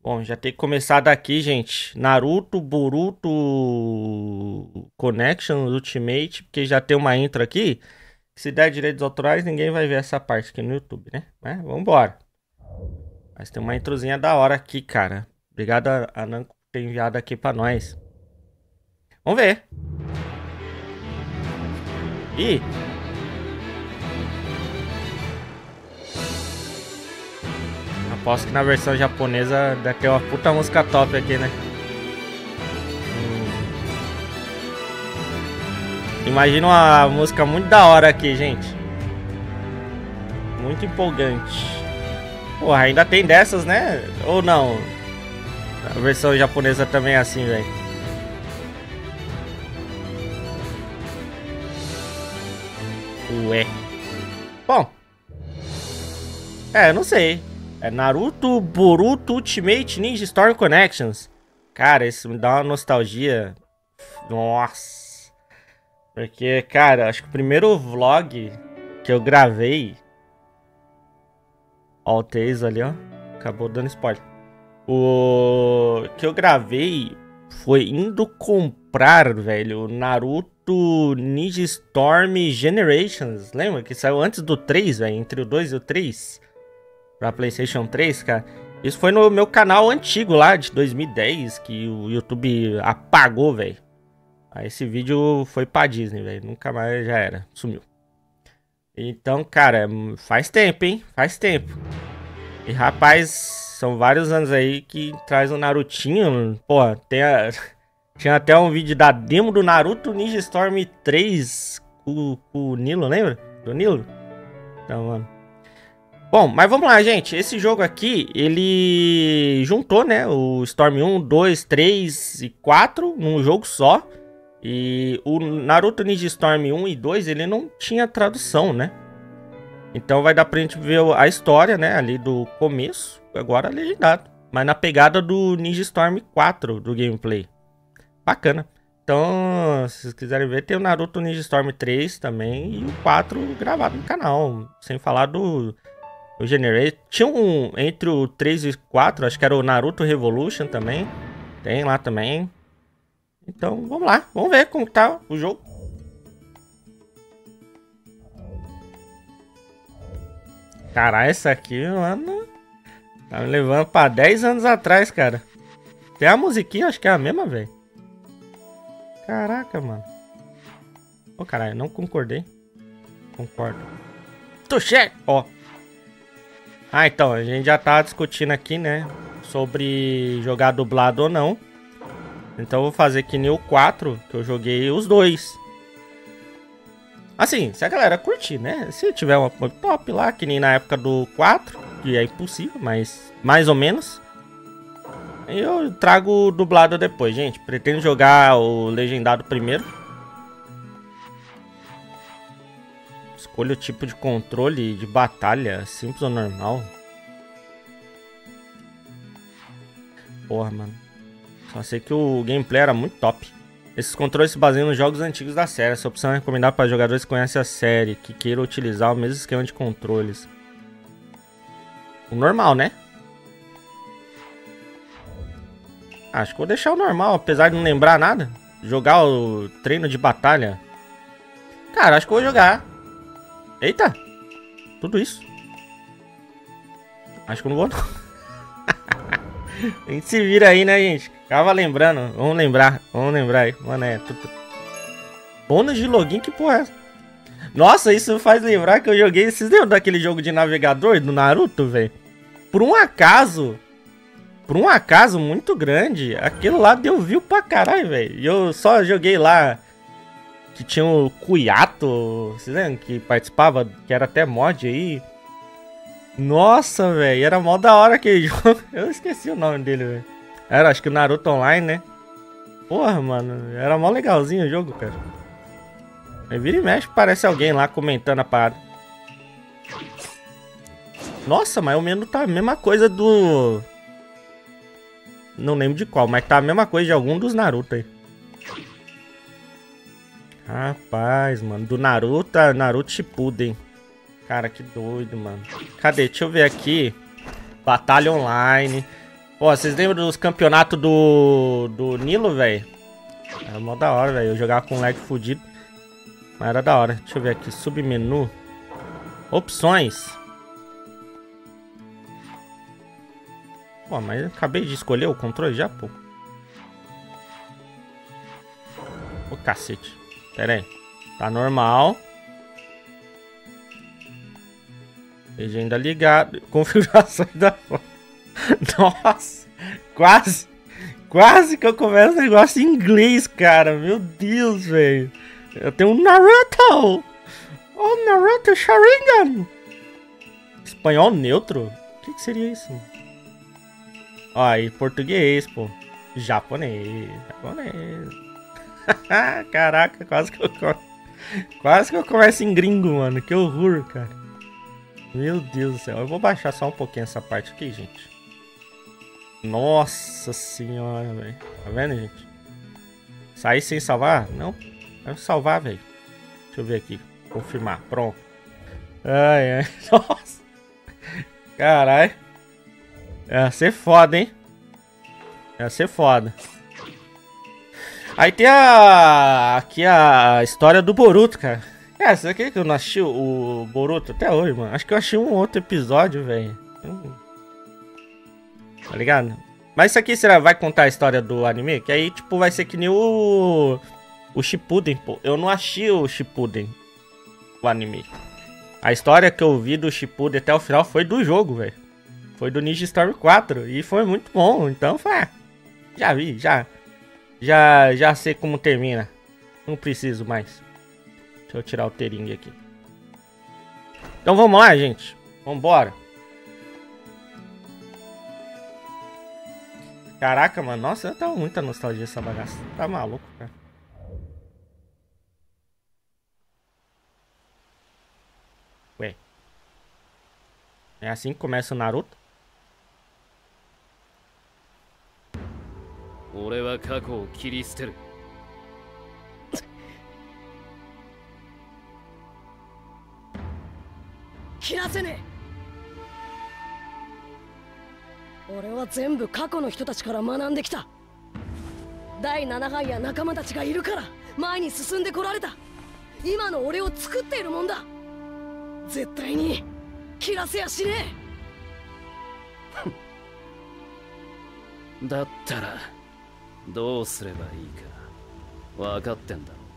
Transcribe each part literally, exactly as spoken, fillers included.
Bom, já tem que começar daqui, gente. Naruto, Boruto Connections Ultimate, porque já tem uma intro aqui. Se der direitos autorais, ninguém vai ver essa parte aqui no YouTube, né? Mas vambora. Mas tem uma introzinha da hora aqui, cara. Obrigado a, a Namco por ter enviado aqui pra nós. Vamos ver. Ih. Aposto que na versão japonesa deve ter uma puta música top aqui, né? Hum. Imagina uma música muito da hora aqui, gente. Muito empolgante. Porra, ainda tem dessas, né? Ou não? A versão japonesa também é assim, velho. Ué. Bom. É, eu não sei. É Naruto, Boruto Ultimate Ninja Storm Connections. Cara, isso me dá uma nostalgia. Nossa. Porque, cara, acho que o primeiro vlog que eu gravei... Ó, o Tails ali, ó. Acabou dando spoiler. O que eu gravei foi indo comprar, velho, o Naruto Ninja Storm Generations. Lembra? Que saiu antes do três, velho. Entre o dois e o três. Pra PlayStation três, cara. Isso foi no meu canal antigo lá, de dois mil e dez, que o YouTube apagou, velho. Aí esse vídeo foi pra Disney, velho. Nunca mais, já era. Sumiu. Então, cara, faz tempo, hein? Faz tempo. E, rapaz, são vários anos aí que traz um Narutinho. Pô, tem a... tinha até um vídeo da demo do Naruto Ninja Storm três com, com o Nilo, lembra? Do Nilo? Então, mano. Bom, mas vamos lá, gente. Esse jogo aqui, ele juntou, né, o Storm um, dois, três e quatro num jogo só. E o Naruto Ninja Storm um e dois, ele não tinha tradução, né? Então vai dar pra gente ver a história, né, ali do começo, agora legendado. Mas na pegada do Ninja Storm quatro, do gameplay. Bacana. Então, se vocês quiserem ver, tem o Naruto Ninja Storm três também e o quatro gravado no canal. Sem falar do... O Generate. Tinha um entre o três e o quatro, acho que era o Naruto Revolution também. Tem lá também. Então, vamos lá. Vamos ver como tá o jogo. Caralho, essa aqui, mano, tá me levando pra dez anos atrás, cara. Tem a musiquinha, acho que é a mesma, velho. Caraca, mano. Ô, caralho, não concordei. Concordo. Tuxé! Ó. Ah, então, a gente já tá discutindo aqui, né, sobre jogar dublado ou não. Então eu vou fazer que nem o quatro, que eu joguei os dois. Assim, se a galera curtir, né, se tiver uma top lá, que nem na época do quatro, que é impossível, mas mais ou menos. Eu trago dublado depois, gente. Pretendo jogar o legendado primeiro. Escolha o tipo de controle de batalha, simples ou normal. Porra, mano. Só sei que o gameplay era muito top. Esses controles se baseiam nos jogos antigos da série. Essa opção é recomendada para jogadores que conhecem a série, que queiram utilizar o mesmo esquema de controles. O normal, né? Acho que vou deixar o normal, apesar de não lembrar nada. Jogar o treino de batalha. Cara, acho que eu vou jogar. Eita! Tudo isso. Acho que eu não vou não. A gente se vira aí, né, gente? Ficava lembrando. Vamos lembrar. Vamos lembrar aí. Mano, é tudo... Bônus de login, que porra é essa? Nossa, isso faz lembrar que eu joguei... Vocês lembram daquele jogo de navegador do Naruto, velho? Por um acaso... Por um acaso muito grande, aquilo lá deu view pra caralho, velho. E eu só joguei lá... Que tinha o Kuyato, vocês lembram? Que participava, que era até mod aí. Nossa, velho, era mó da hora aquele jogo. Eu esqueci o nome dele, velho. Era, acho que o Naruto Online, né? Porra, mano, era mó legalzinho o jogo, cara. Aí vira e mexe, parece alguém lá comentando a parada. Nossa, mas o menu tá a mesma coisa do... Não lembro de qual, mas tá a mesma coisa de algum dos Naruto aí. Rapaz, mano, do Naruto, Naruto Shippuden. Cara, que doido, mano. Cadê? Deixa eu ver aqui. Batalha online. Pô, vocês lembram dos campeonatos do, do Nilo, velho? Era mó da hora, velho. Eu jogava com um lag fudido. Mas era da hora. Deixa eu ver aqui. Submenu. Opções. Pô, mas eu acabei de escolher o controle já, pô. Ô, cacete. Pera aí. Tá normal. Legenda ligada. Configurações da... Nossa. Quase. Quase que eu começo o negócio em inglês, cara. Meu Deus, velho. Eu tenho um Naruto. Oh, Naruto Sharingan. Espanhol neutro? O que, que seria isso? Ó, aí português, pô. Japonês. Japonês. Caraca, quase que eu... Quase que eu começo em gringo, mano. Que horror, cara. Meu Deus do céu. Eu vou baixar só um pouquinho essa parte aqui, gente. Nossa senhora, velho. Tá vendo, gente? Sair sem salvar? Não. Vai salvar, velho. Deixa eu ver aqui. Confirmar. Pronto. Ai, ai. Nossa. Caralho. Ia ser foda, hein? Ia ser foda. Aí tem a... Aqui a história do Boruto, cara. É, você quer que eu não assisti o Boruto até hoje, mano? Acho que eu achei um outro episódio, velho. Tá ligado? Mas isso aqui será vai contar a história do anime? Que aí, tipo, vai ser que nem o... O Shippuden, pô. Eu não achei o Shippuden, o anime. A história que eu vi do Shippuden até o final foi do jogo, velho. Foi do Ninja Storm quatro. E foi muito bom. Então, foi... Ah, já vi, já... Já, já sei como termina. Não preciso mais. Deixa eu tirar o tering aqui. Então vamos lá, gente. Vambora. Caraca, mano. Nossa, tá muita nostalgia essa bagaça. Tá maluco, cara. Ué. É assim que começa o Naruto? 俺は過去を切り捨てる。 切らせねえ。俺は全部過去の人たちから学んできた。だいななはいや仲間たちがいるから前に進んでこられた。今の俺を作っているもんだ。絶対に切らせやしねえ。だったらどうすればいいか分かってんだろ。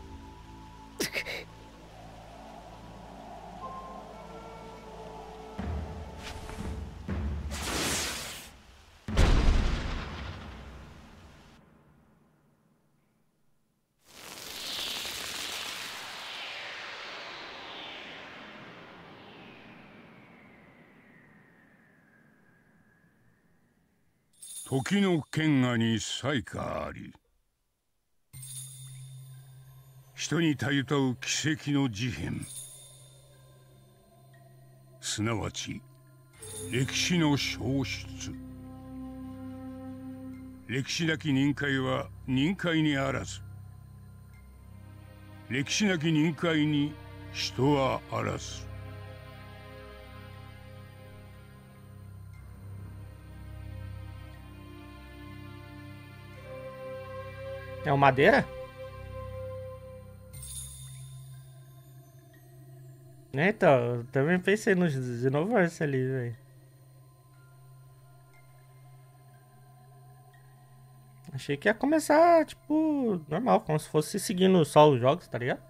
時の剣河に才華あり、人にたゆたう奇跡の事変、すなわち歴史の消失。歴史なき忍界は忍界にあらず、歴史なき忍界に人はあらず。 É o Madeira? É, então, eu também pensei no Xenoverse ali, velho. Achei que ia começar, tipo, normal, como se fosse seguindo só os jogos, tá ligado?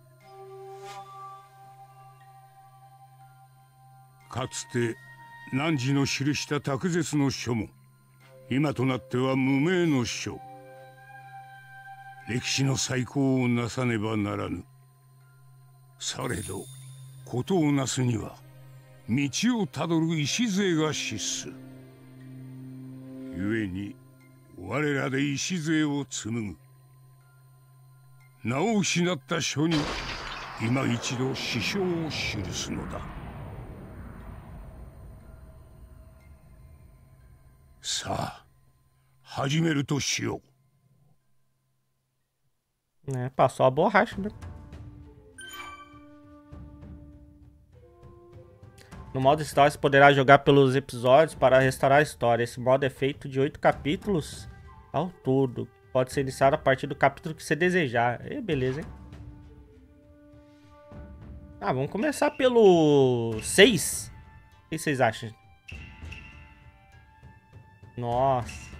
かつて汝の記した卓絶の書も、今となっては無名の書。歴史の再興をなさねばならぬ。されど事をなすには道をたどる礎が必須。故に我らで礎を紡ぐ。名を失った書に今一度支障を記すのだ。さあ始めるとしよう。 É, passou a borracha, né? No modo história, você poderá jogar pelos episódios para restaurar a história. Esse modo é feito de oito capítulos ao todo. Pode ser iniciado a partir do capítulo que você desejar. E beleza, hein? Ah, vamos começar pelo seis. O que vocês acham? Nossa.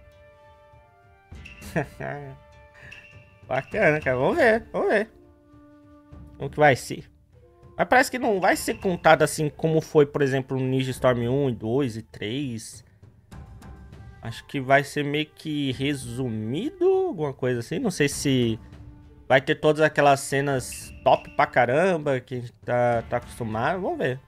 Bacana, cara. Vamos ver, vamos ver. Como que vai ser. Mas parece que não vai ser contado assim como foi, por exemplo, no Ninja Storm um, dois e três. Acho que vai ser meio que resumido, alguma coisa assim. Não sei se vai ter todas aquelas cenas top pra caramba que a gente tá, tá acostumado. Vamos ver.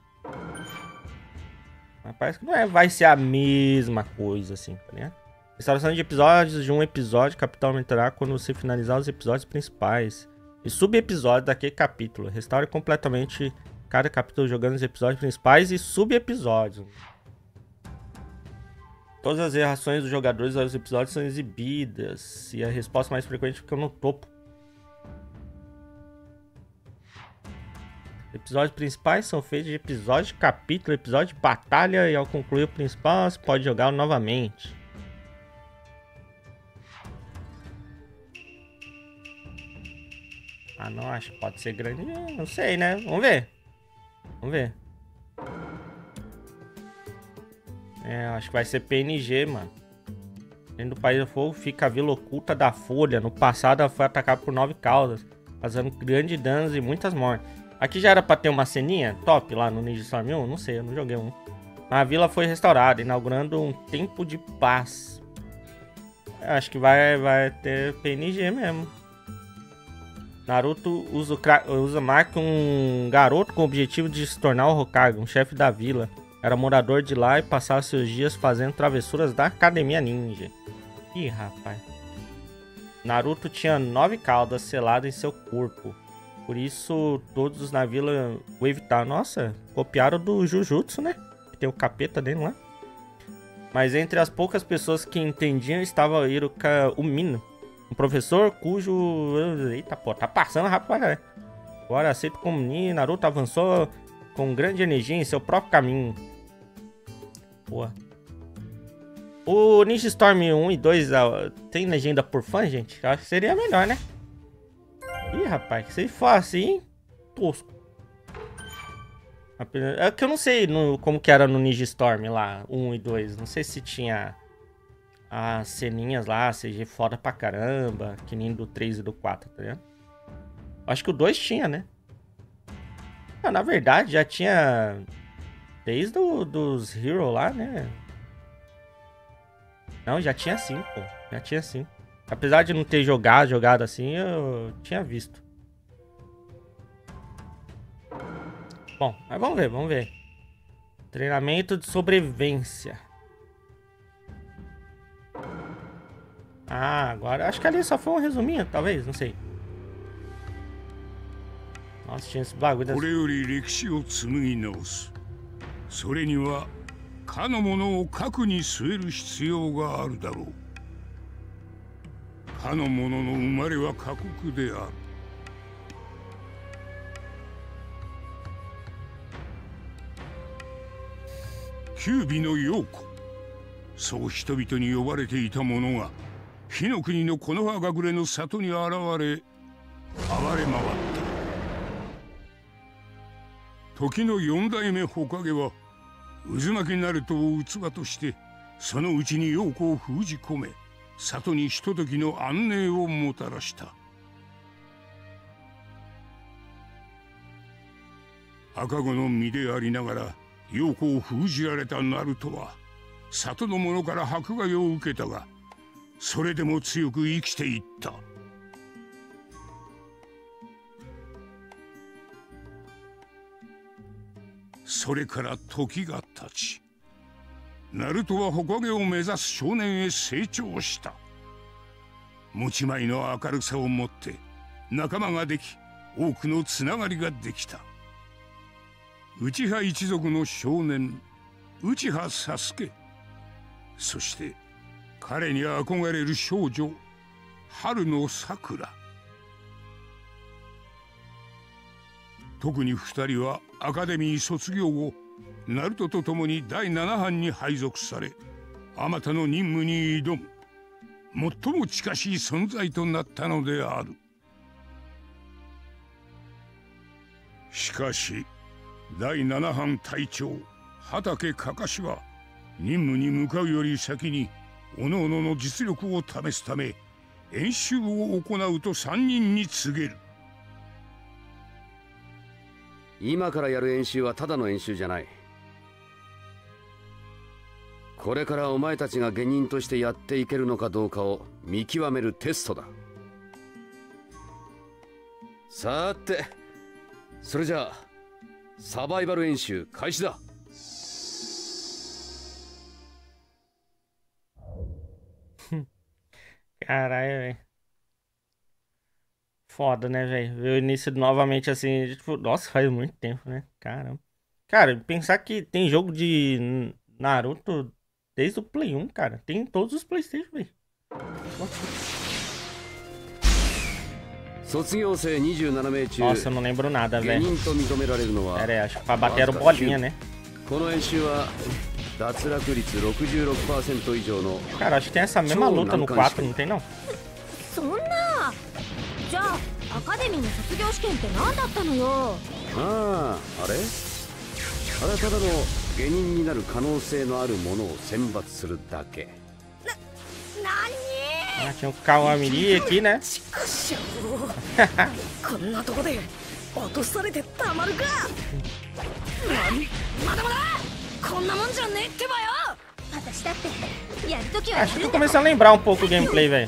Mas parece que não é, vai ser a mesma coisa assim, tá ligado? Restauração de episódios de um episódio. Capital aumentará quando você finalizar os episódios principais. E sub-episódio daquele capítulo. Restaure completamente cada capítulo jogando os episódios principais e sub-episódios. Todas as reações dos jogadores aos episódios são exibidas. E a resposta mais frequente fica no topo. Episódios principais são feitos de episódio de capítulo, episódio de batalha. E ao concluir o principal, você pode jogá-lo novamente. Ah, não, acho que pode ser grande. Não sei, né? Vamos ver. Vamos ver. É, acho que vai ser P N G, mano. Dentro do País do Fogo fica a Vila Oculta da Folha. No passado ela foi atacada por nove caudas, causando grandes danos e muitas mortes. Aqui já era pra ter uma ceninha top lá no Ninja Storm um? Não sei, eu não joguei um. Mas a vila foi restaurada, inaugurando um tempo de paz. Eu acho que vai, vai ter P N G mesmo. Naruto usa, usa Maki, um garoto com o objetivo de se tornar o Hokage, um chefe da vila. Era morador de lá e passava seus dias fazendo travessuras da Academia Ninja. Ih, rapaz. Naruto tinha nove caudas seladas em seu corpo. Por isso, todos na vila o evitaram. Nossa, copiaram do Jujutsu, né? Tem o capeta dele lá. Mas entre as poucas pessoas que entendiam estava Iruka Umino. Um professor cujo... Eita, pô, tá passando rápido pra caralho. Agora aceito como menino. Naruto avançou com grande energia em seu próprio caminho. Boa. O Ninja Storm um e dois tem legenda por fã, gente? Eu acho que seria melhor, né? Ih, rapaz, que se for assim, tosco. É que eu não sei no, como que era no Ninja Storm lá, um e dois. Não sei se tinha... as ceninhas lá, C G foda pra caramba, que nem do três e do quatro, tá ligado? Acho que o dois tinha, né? Ah, na verdade, já tinha desde do, dos Hero lá, né? Não, já tinha sim, pô. Já tinha sim. Apesar de não ter jogado, jogado assim, eu tinha visto. Bom, mas vamos ver, vamos ver. Treinamento de sobrevivência. Ah, agora... acho que ali só foi um resuminho, talvez, não sei. Nossa, tinha esse bagulho das... これより歴史を紡ぎ直す。それにはかのものを核に据える必要があるだろう。かのものの生まれは過酷である。九尾の陽子、そう人々に呼ばれていた者が火の国の木の葉隠れの里に現れ暴れ回った。時の四代目火影は渦巻きナルトを器としてそのうちに陽子を封じ込め、里にひとときの安寧をもたらした。赤子の身でありながら陽子を封じられたナルトは里の者から迫害を受けたが、それでも強く生きていった。それから時が経ち、ナルトは火影を目指す少年へ成長した。持ち前の明るさを持って仲間ができ、多くのつながりができた。内葉一族の少年、内葉佐助、そして彼に憧れる少女、春の桜。特に二人はアカデミー卒業後ナルトと共にだいなな班に配属され、あまたの任務に挑む最も近しい存在となったのである。しかしだいなな班隊長畠かかしは任務に向かうより先に各々の実力を試すため演習を行うとさんにんに告げる。 今からやる演習はただの演習じゃない。これからお前たちが下忍としてやっていけるのかどうかを見極めるテストだ。さて、それじゃあサバイバル演習開始だ。 Caralho, velho. Foda, né, velho? Ver o início novamente assim, tipo, nossa, faz muito tempo, né? Caramba. Cara, pensar que tem jogo de Naruto desde o Play um, cara. Tem em todos os PlayStation, velho. Nossa, eu não lembro nada, velho. Pera aí, acho que pra bater era o bolinha, né? Cara, acho que tem essa mesma luta no quatro, não tem não? Ah, tinha um Kawamiri aqui, né? Acho que tô começando a lembrar um pouco o gameplay, velho.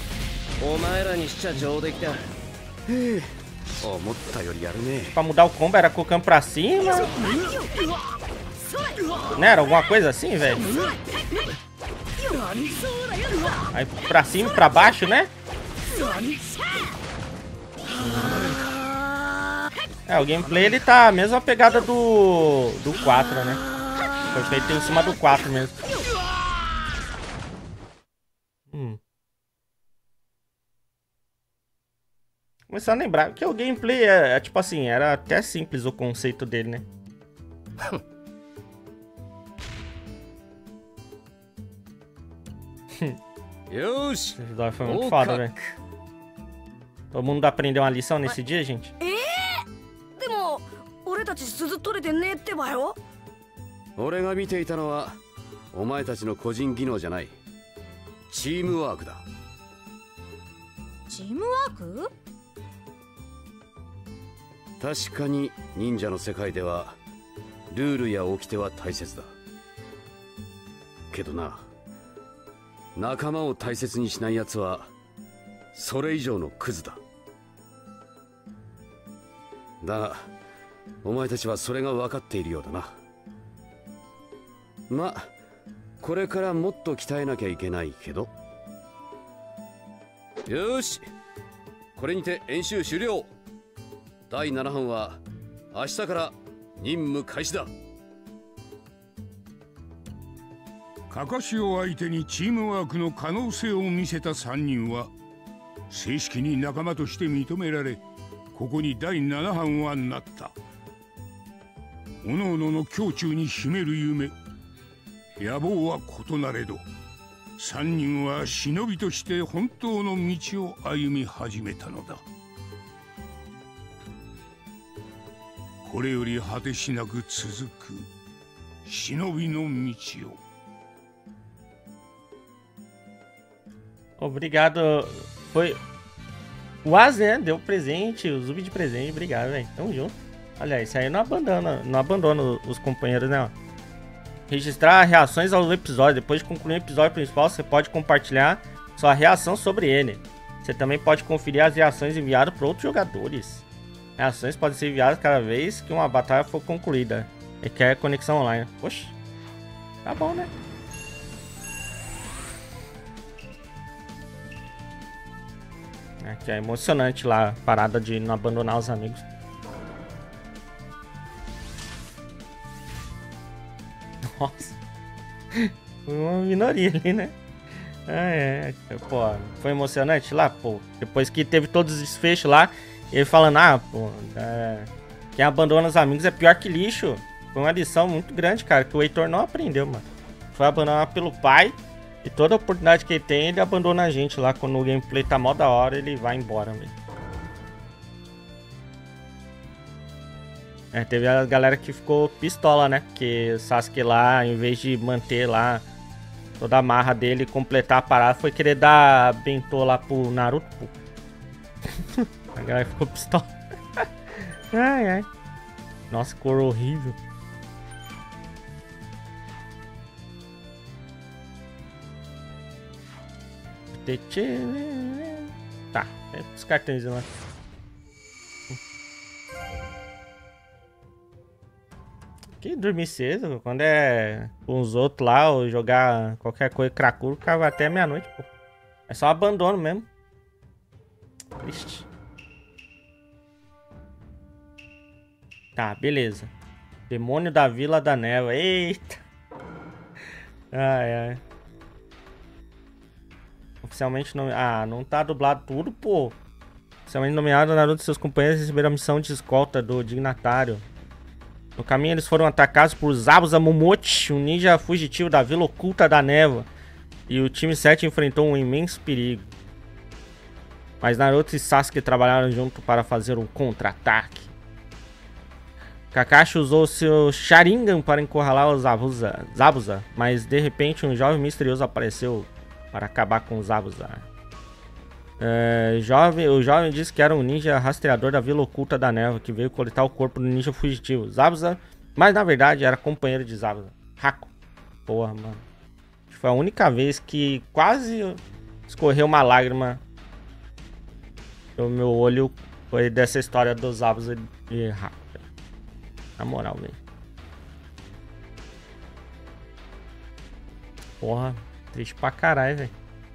Pra mudar o combo era colocando pra cima. Não era alguma coisa assim, velho? Aí pra cima e pra baixo, né? É, o gameplay ele tá a mesma pegada do do quatro, né? Foi feito em cima do quatro mesmo. Hum. Começando a lembrar que o gameplay é, é tipo assim, era até simples o conceito dele, né? Esse dói foi muito foda, velho. Todo mundo aprendeu uma lição nesse dia, gente? かかしを相手にチームワークの可能性を見せたさんにんは正式に仲間として認められ、ここにだいなな班はなった。各々の胸中に秘める夢、野望は異なれど、さんにんは忍びとして本当の道を歩み始めたのだ。これより果てしなく続く忍びの道を。 Obrigado. Foi o Az, né? Deu presente, o Zub de presente. Obrigado, velho. Tamo junto. Olha, isso aí não abandona, não abandona os companheiros, né? Registrar reações ao episódio. Depois de concluir o episódio principal, você pode compartilhar sua reação sobre ele. Você também pode conferir as reações enviadas por outros jogadores. Reações podem ser enviadas cada vez que uma batalha for concluída. Requer conexão online. Poxa, tá bom, né? Que é emocionante lá, a parada de não abandonar os amigos. Nossa. Foi uma minoria ali, né? Ah, é. Pô, foi emocionante lá, pô. Depois que teve todos os desfechos lá, ele falando, ah, pô, é... quem abandona os amigos é pior que lixo. Foi uma lição muito grande, cara, que o Heitor não aprendeu, mano. Foi abandonado pelo pai. E toda oportunidade que ele tem, ele abandona a gente lá. Quando o gameplay tá mó da hora, ele vai embora, velho. É, teve a galera que ficou pistola, né? Porque o Sasuke lá, em vez de manter lá toda a marra dele e completar a parada, foi querer dar bentô lá pro Naruto, pô. A galera ficou pistola. Ai, ai. Nossa, cor horrível. Tá, é os cartões lá. Que dormir cedo, quando é com os outros lá, ou jogar qualquer coisa cracuro, ficava até meia-noite, pô. É só abandono mesmo. Triste. Tá, beleza. Demônio da Vila da Neva. Eita. Ai, ai. Oficialmente nomeado. Ah, não tá dublado tudo, pô. Oficialmente nomeado, Naruto e seus companheiros receberam a missão de escolta do dignatário. No caminho, eles foram atacados por Zabuza Momochi, um ninja fugitivo da Vila Oculta da Neva. E o time sete enfrentou um imenso perigo. Mas Naruto e Sasuke trabalharam junto para fazer um contra-ataque. Kakashi usou seu Sharingan para encurralar os Zabuza, Zabuza, mas de repente um jovem misterioso apareceu para acabar com os Zabuza. É, jovem, o jovem disse que era um ninja rastreador da Vila Oculta da Neva, que veio coletar o corpo do ninja fugitivo Zabuza, mas na verdade era companheiro de Zabuza, Haku. Porra, mano. Foi a única vez que quase escorreu uma lágrima no meu olho, foi dessa história dos Zabuza e Haku. Na moral, velho. Porra, triste pra caralho, velho.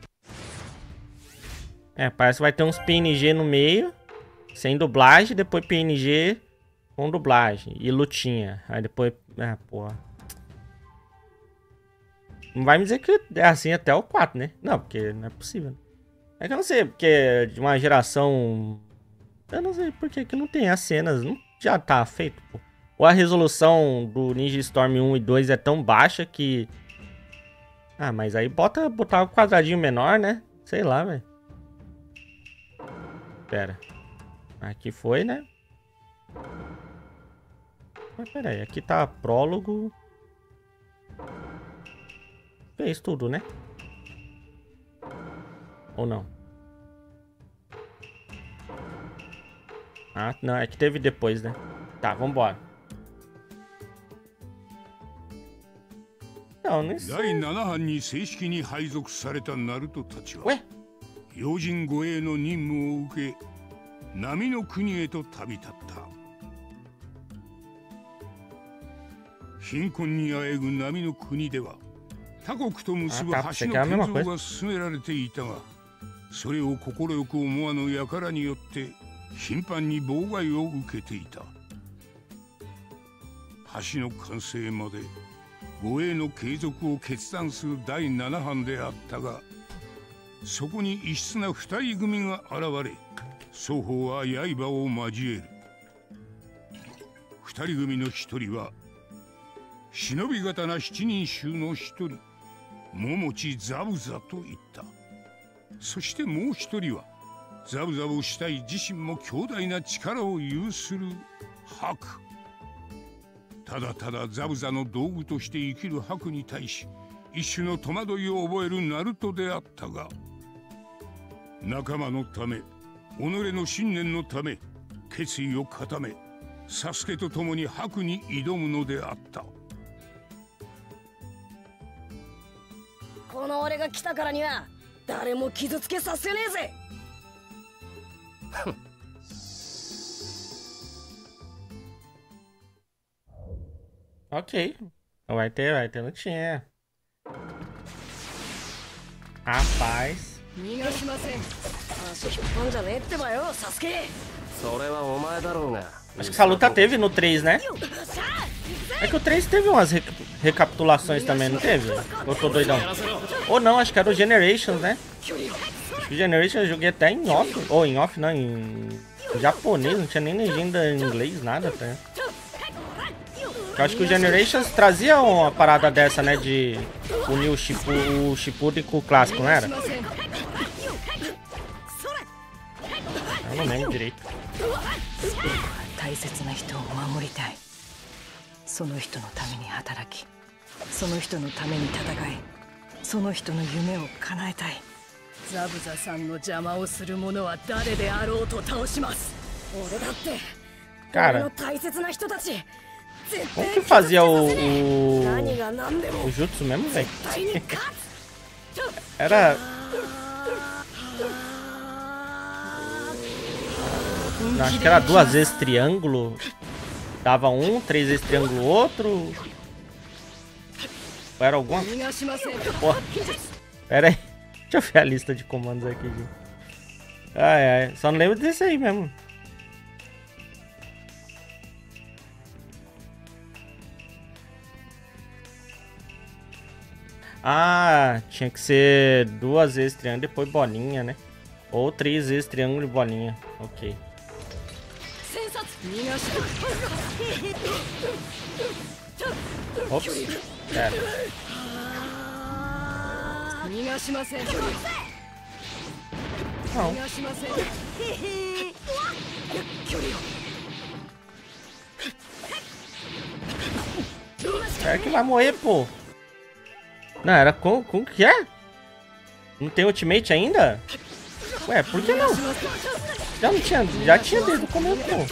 É, parece que vai ter uns P N G no meio, sem dublagem, depois P N G com dublagem e lutinha. Aí depois... Ah, porra. Não vai me dizer que é assim até o quatro, né? Não, porque não é possível. É que eu não sei, porque de uma geração... Eu não sei por que que não tem as cenas, não já tá feito, pô. Ou a resolução do Ninja Storm um e dois é tão baixa que... Ah, mas aí bota botar um quadradinho menor, né? Sei lá, velho. Pera. Aqui foi, né? Mas pera aí, aqui tá prólogo. Fez tudo, né? Ou não? Ah, não, é que teve depois, né? Tá, vambora. Não, nem sei. だいななはんに正式に配属されたナルトたちは Ué? 用心護衛の任務を受け波の国へと旅立った。貧困にあえぐ波の国では他国と結ぶ橋の建造が進められていたが、それを快く思わぬ輩によって頻繁に妨害を受けていた。橋の完成まで護衛の継続を決断するだいななはんであったが、そこに異質な二人組が現れ、双方は刃を交える。二人組の一人は忍び刀七人衆の一人、桃地ザブザと言った。そしてもう一人はザブザブしたい自身も強大な力を有するハク。ただただザブザの道具として生きるハクに対し一種の戸惑いを覚えるナルトであったが、仲間のため己の信念のため決意を固め、サスケと共にハクに挑むのであった。 この俺が来たからには誰も傷つけさせねえぜ。 Ok. Vai ter, vai ter lutinha. Rapaz. Acho que essa luta teve no três, né? É que o três teve umas rec recapitulações também, não teve? Ou tô doidão? Ou não, acho que era o Generations, né? Acho que o Generations eu joguei até em off. Ou em off, não, em japonês, não tinha nem legenda em inglês, nada até. Eu acho que o Generations trazia uma parada dessa, né? De unir o, Shipu, o Shippuden com o clássico, não era? Eu não lembro direito. 大切な人を守りたい。その人のために働き、その人のために戦い、その人の夢を叶えたい。ザブザさんの邪魔をする者は誰であろうと倒します。俺だって。俺の大切な人たち。 Como que fazia o, o, o jutsu mesmo, velho? Era... Não, acho que era duas vezes triângulo. Dava um, três vezes triângulo outro. Ou era alguma... Porra. Pera aí. Deixa eu ver a lista de comandos aqui, gente. Ai, ai. Só não lembro desse aí mesmo. Ah, tinha que ser duas vezes triângulo e depois bolinha, né? Ou três vezes triângulo e bolinha. Ok. Ops. Pera. Não. É que vai morrer, pô. Não, era com, com que é? Não tem ultimate ainda? Ué, por que não? Já não tinha, já tinha desde o começo, pô.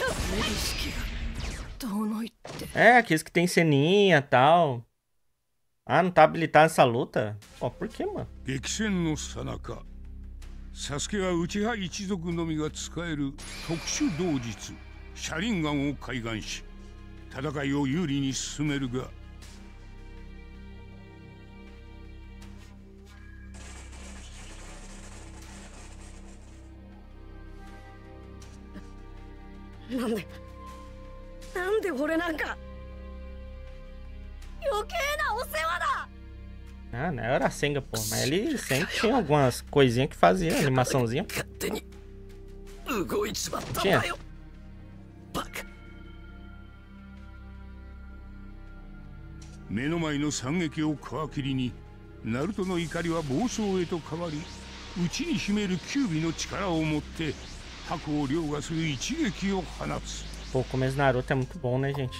É, aqueles que tem ceninha e tal. Ah, não tá habilitado essa luta? Pô, por que, mano? サスケは内派一族のみが使える特殊道術シャリンガンを開眼し戦いを有利に進めるがなんでなんで俺なんか余計なお世話だ Ah, não era Senga, pô. Mas ele sempre tinha algumas coisinhas que fazia, animaçãozinha. Tinha. Pô, o começo do Naruto é muito bom, né, gente?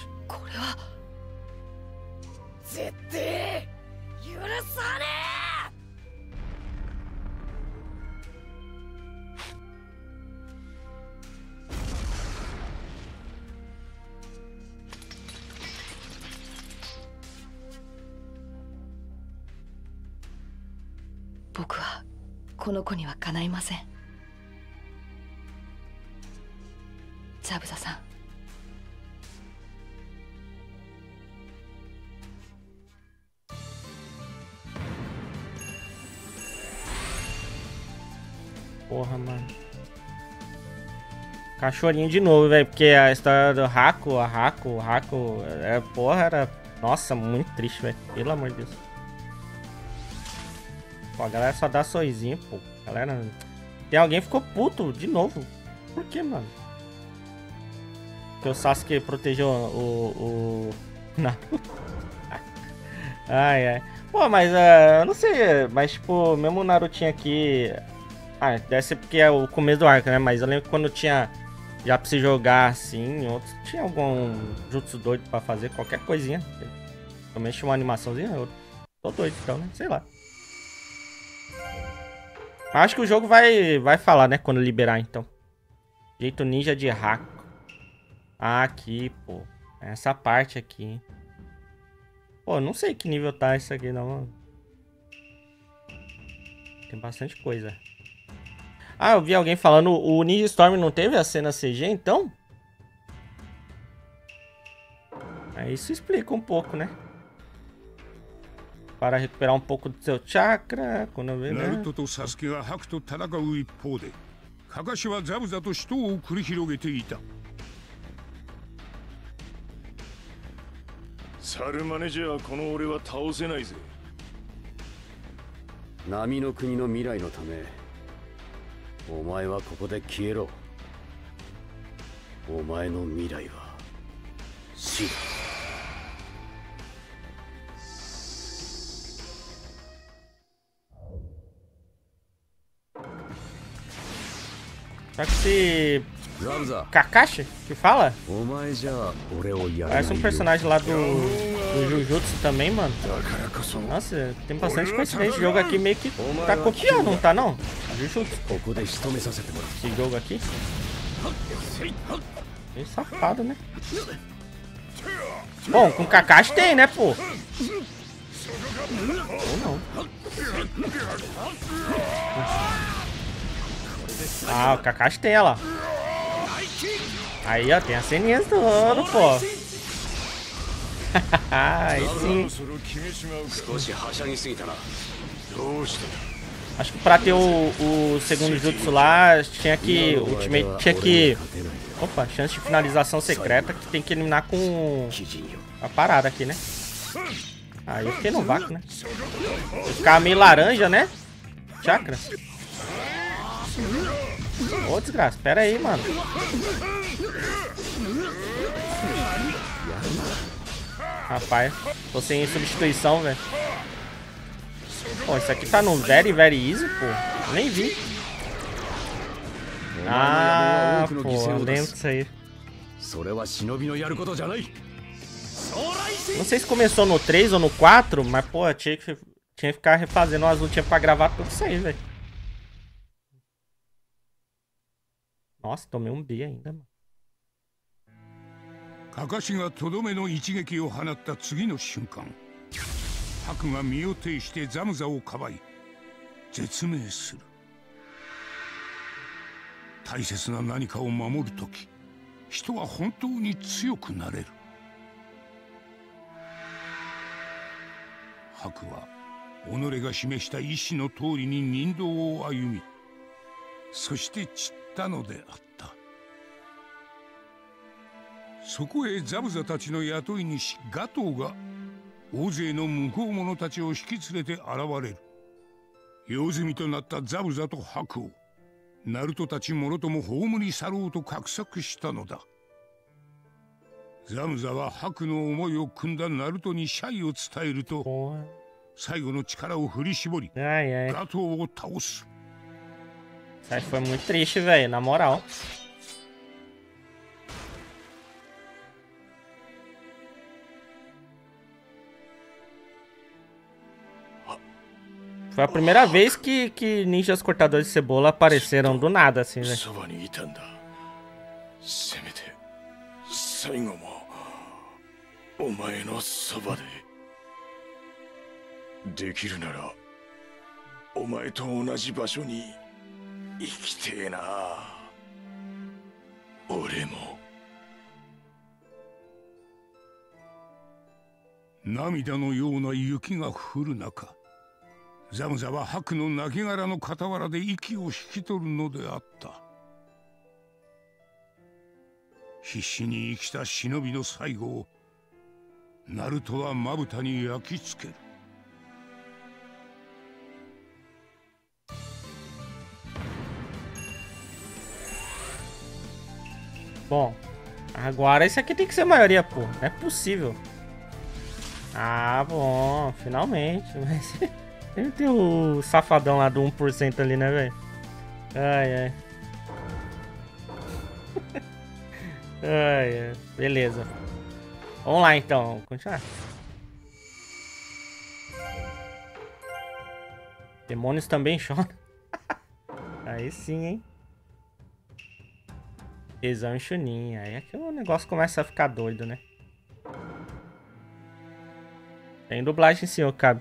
許さねえ。僕はこの子にはかないません。ザブザさん。 Porra, mano. Cachorrinho de novo, velho. Porque a história do Haku, a Haku, a Haku... É, porra, era... Nossa, muito triste, velho. Pelo amor de Deus. Pô, a galera só dá sorrisinho, pô. Galera... Tem alguém que ficou puto de novo. Por que, mano? Porque o Sasuke protegeu o... o... Naruto. Ai, ai. Pô, mas... Uh, eu não sei. Mas, tipo, mesmo o Narutinho aqui... Ah, deve ser porque é o começo do arco, né? Mas eu lembro que quando tinha... Já pra se jogar assim, outros... Tinha algum jutsu doido pra fazer, qualquer coisinha. Também tinha uma animaçãozinha, eu tô doido então, né? Sei lá. Acho que o jogo vai, vai falar, né? Quando liberar, então. Jeito ninja de Haku. Ah, aqui, pô. Essa parte aqui. Pô, não sei que nível tá isso aqui, não, mano. Tem bastante coisa. Ah, eu vi alguém falando, o Ninja Storm não teve a cena C G, então? É, isso explica um pouco, né? Para recuperar um pouco do seu chakra, quando eu ver, né? Naruto e Sasukeがハクと戦う一方で、カカシはザブザと死闘を繰り広げていた。 サルマネじゃこの俺は倒せないぜ。 波の国の未来のため。 お前はここで消えろ。お前の未来は死だ。 Só que esse... ザブザ Kakashi, que fala? お前じゃあ俺をやらない Parece um よ personagem lá do, do Jujutsu também, mano. Nossa, tem bastante coincidência. Esse jogo aqui meio que tá copiando, não tá não? Jujutsu. ここで仕留めさせてもらう Esse jogo aqui. Meio safado, né? Bom, com Kakashi tem, né, pô? Ou não. Ah, o Kakashi tem ela. Aí, ó, tem as ceninhas do ano, pô. Aí sim. 少しはしゃぎすぎたな Acho que pra ter o, o segundo jutsu lá, tinha que... O Ultimate tinha que... Opa, chance de finalização secreta que tem que eliminar com... A parada aqui, né? Aí eu fiquei no vácuo, né? Eu ficava meio laranja, né? Chakra. Ô, desgraça, pera aí, mano. Rapaz, tô sem substituição, velho. Pô, isso aqui tá no very, very easy, pô. Eu nem vi. Ah, pô, lembro disso aí. Não sei se começou no três ou no quatro, mas, pô, tinha que, tinha que ficar refazendo as lutinhas pra gravar tudo isso aí, velho. Nossa, tomei um B ainda, mano. Kakashi がとどめの一撃を放った次の瞬間、白が身を挺してザムザをかばい絶命する。大切な何かを守るとき、人は本当に強くなれる。白は己が示した意志の通りに人道を歩み、そして散ったのであった。そこへザブザたちの雇い主ガトーが大勢の向こう者たちを引き連れて現れる。用済みとなったザブザと白をナルトたちもろとも葬り去ろうと画策したのだ。ザムザは白の思いを汲んだナルトに謝意を伝えると、最後の力を振り絞り、ガトーを倒す。 Isso aí foi muito triste, velho, na moral. Foi a primeira vez que, que ninjas cortadores de cebola apareceram do nada, assim, né? せめて最後もお前のそばでできるならお前と同じ場所に生きてえな。俺も。 涙のような雪が降る中、ザムザは白の亡骸の傍らで息を引き取るのであった。必死に生きた忍びの最後をナルトはまぶたに焼き付ける。 Bom, agora esse aqui tem que ser maioria, pô. Não é possível. Ah, bom, finalmente. Mas sempre tem o safadão lá do um por cento ali, né, velho? Ai, ai. Ai, ai. Beleza. Vamos lá, então. Vamos continuar. Demônios também choram. Aí sim, hein? Exame Chunin. Aí é que o negócio começa a ficar doido, né? Tem dublagem sim, Okabe.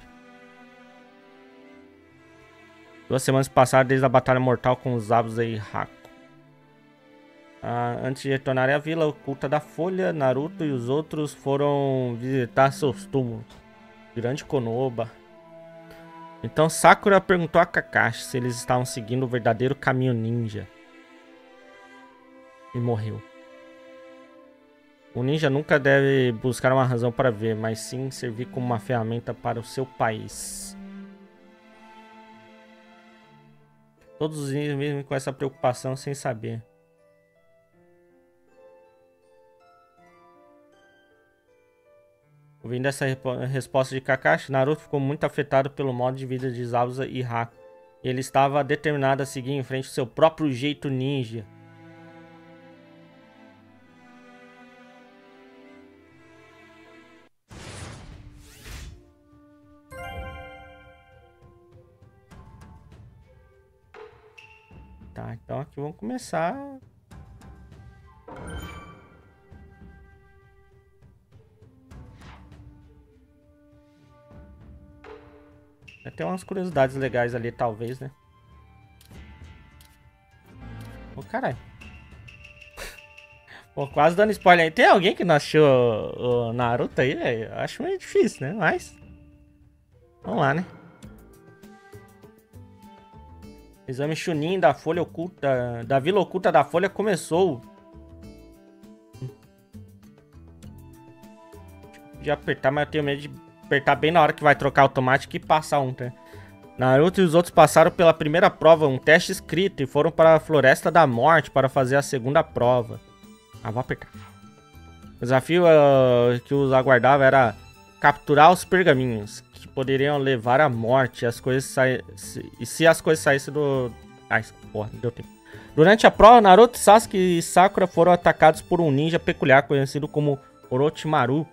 Duas semanas passadas desde a batalha mortal com os Zabuza e Haku. Ah, antes de retornar à vila oculta da Folha, Naruto e os outros foram visitar seus túmulos. Grande Konoba. Então Sakura perguntou a Kakashi se eles estavam seguindo o verdadeiro caminho ninja. E morreu. O ninja nunca deve buscar uma razão para ver, mas sim servir como uma ferramenta para o seu país. Todos os ninjas vivem com essa preocupação sem saber. Ouvindo essa resposta de Kakashi, Naruto ficou muito afetado pelo modo de vida de Zabuza e Haku Ele estava determinado a seguir em frente o seu próprio jeito ninja. Tá, então aqui vamos começar. Vai ter umas curiosidades legais ali, talvez, né? Ô, caralho. Pô, quase dando spoiler aí. Tem alguém que não achou o Naruto aí, velho? Acho meio difícil, né? Mas... vamos lá, né? Exame Chunin da Folha Oculta... Da Vila Oculta da Folha começou. De apertar, mas eu tenho medo de... apertar bem na hora que vai trocar automático e passar um, tá? Naruto e os outros passaram pela primeira prova, um teste escrito, e foram para a Floresta da Morte para fazer a segunda prova. Ah, vou apertar. O desafio uh, que os aguardava era capturar os pergaminhos, que poderiam levar à morte as coisas sa... e se as coisas saíssem do... Ai, porra, não deu tempo. Durante a prova, Naruto, Sasuke e Sakura foram atacados por um ninja peculiar conhecido como Orochimaru.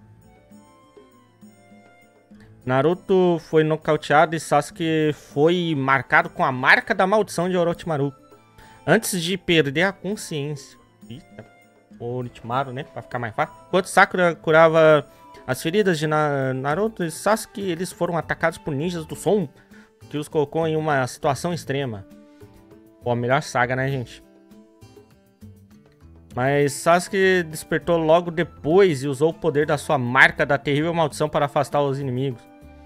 Naruto foi nocauteado e Sasuke foi marcado com a marca da maldição de Orochimaru. Antes de perder a consciência. Eita, Orochimaru, né? Pra ficar mais fácil. Enquanto Sakura curava as feridas de Naruto e Sasuke, eles foram atacados por ninjas do som, que os colocou em uma situação extrema. Pô, a melhor saga, né, gente? Mas Sasuke despertou logo depois e usou o poder da sua marca da terrível maldição para afastar os inimigos.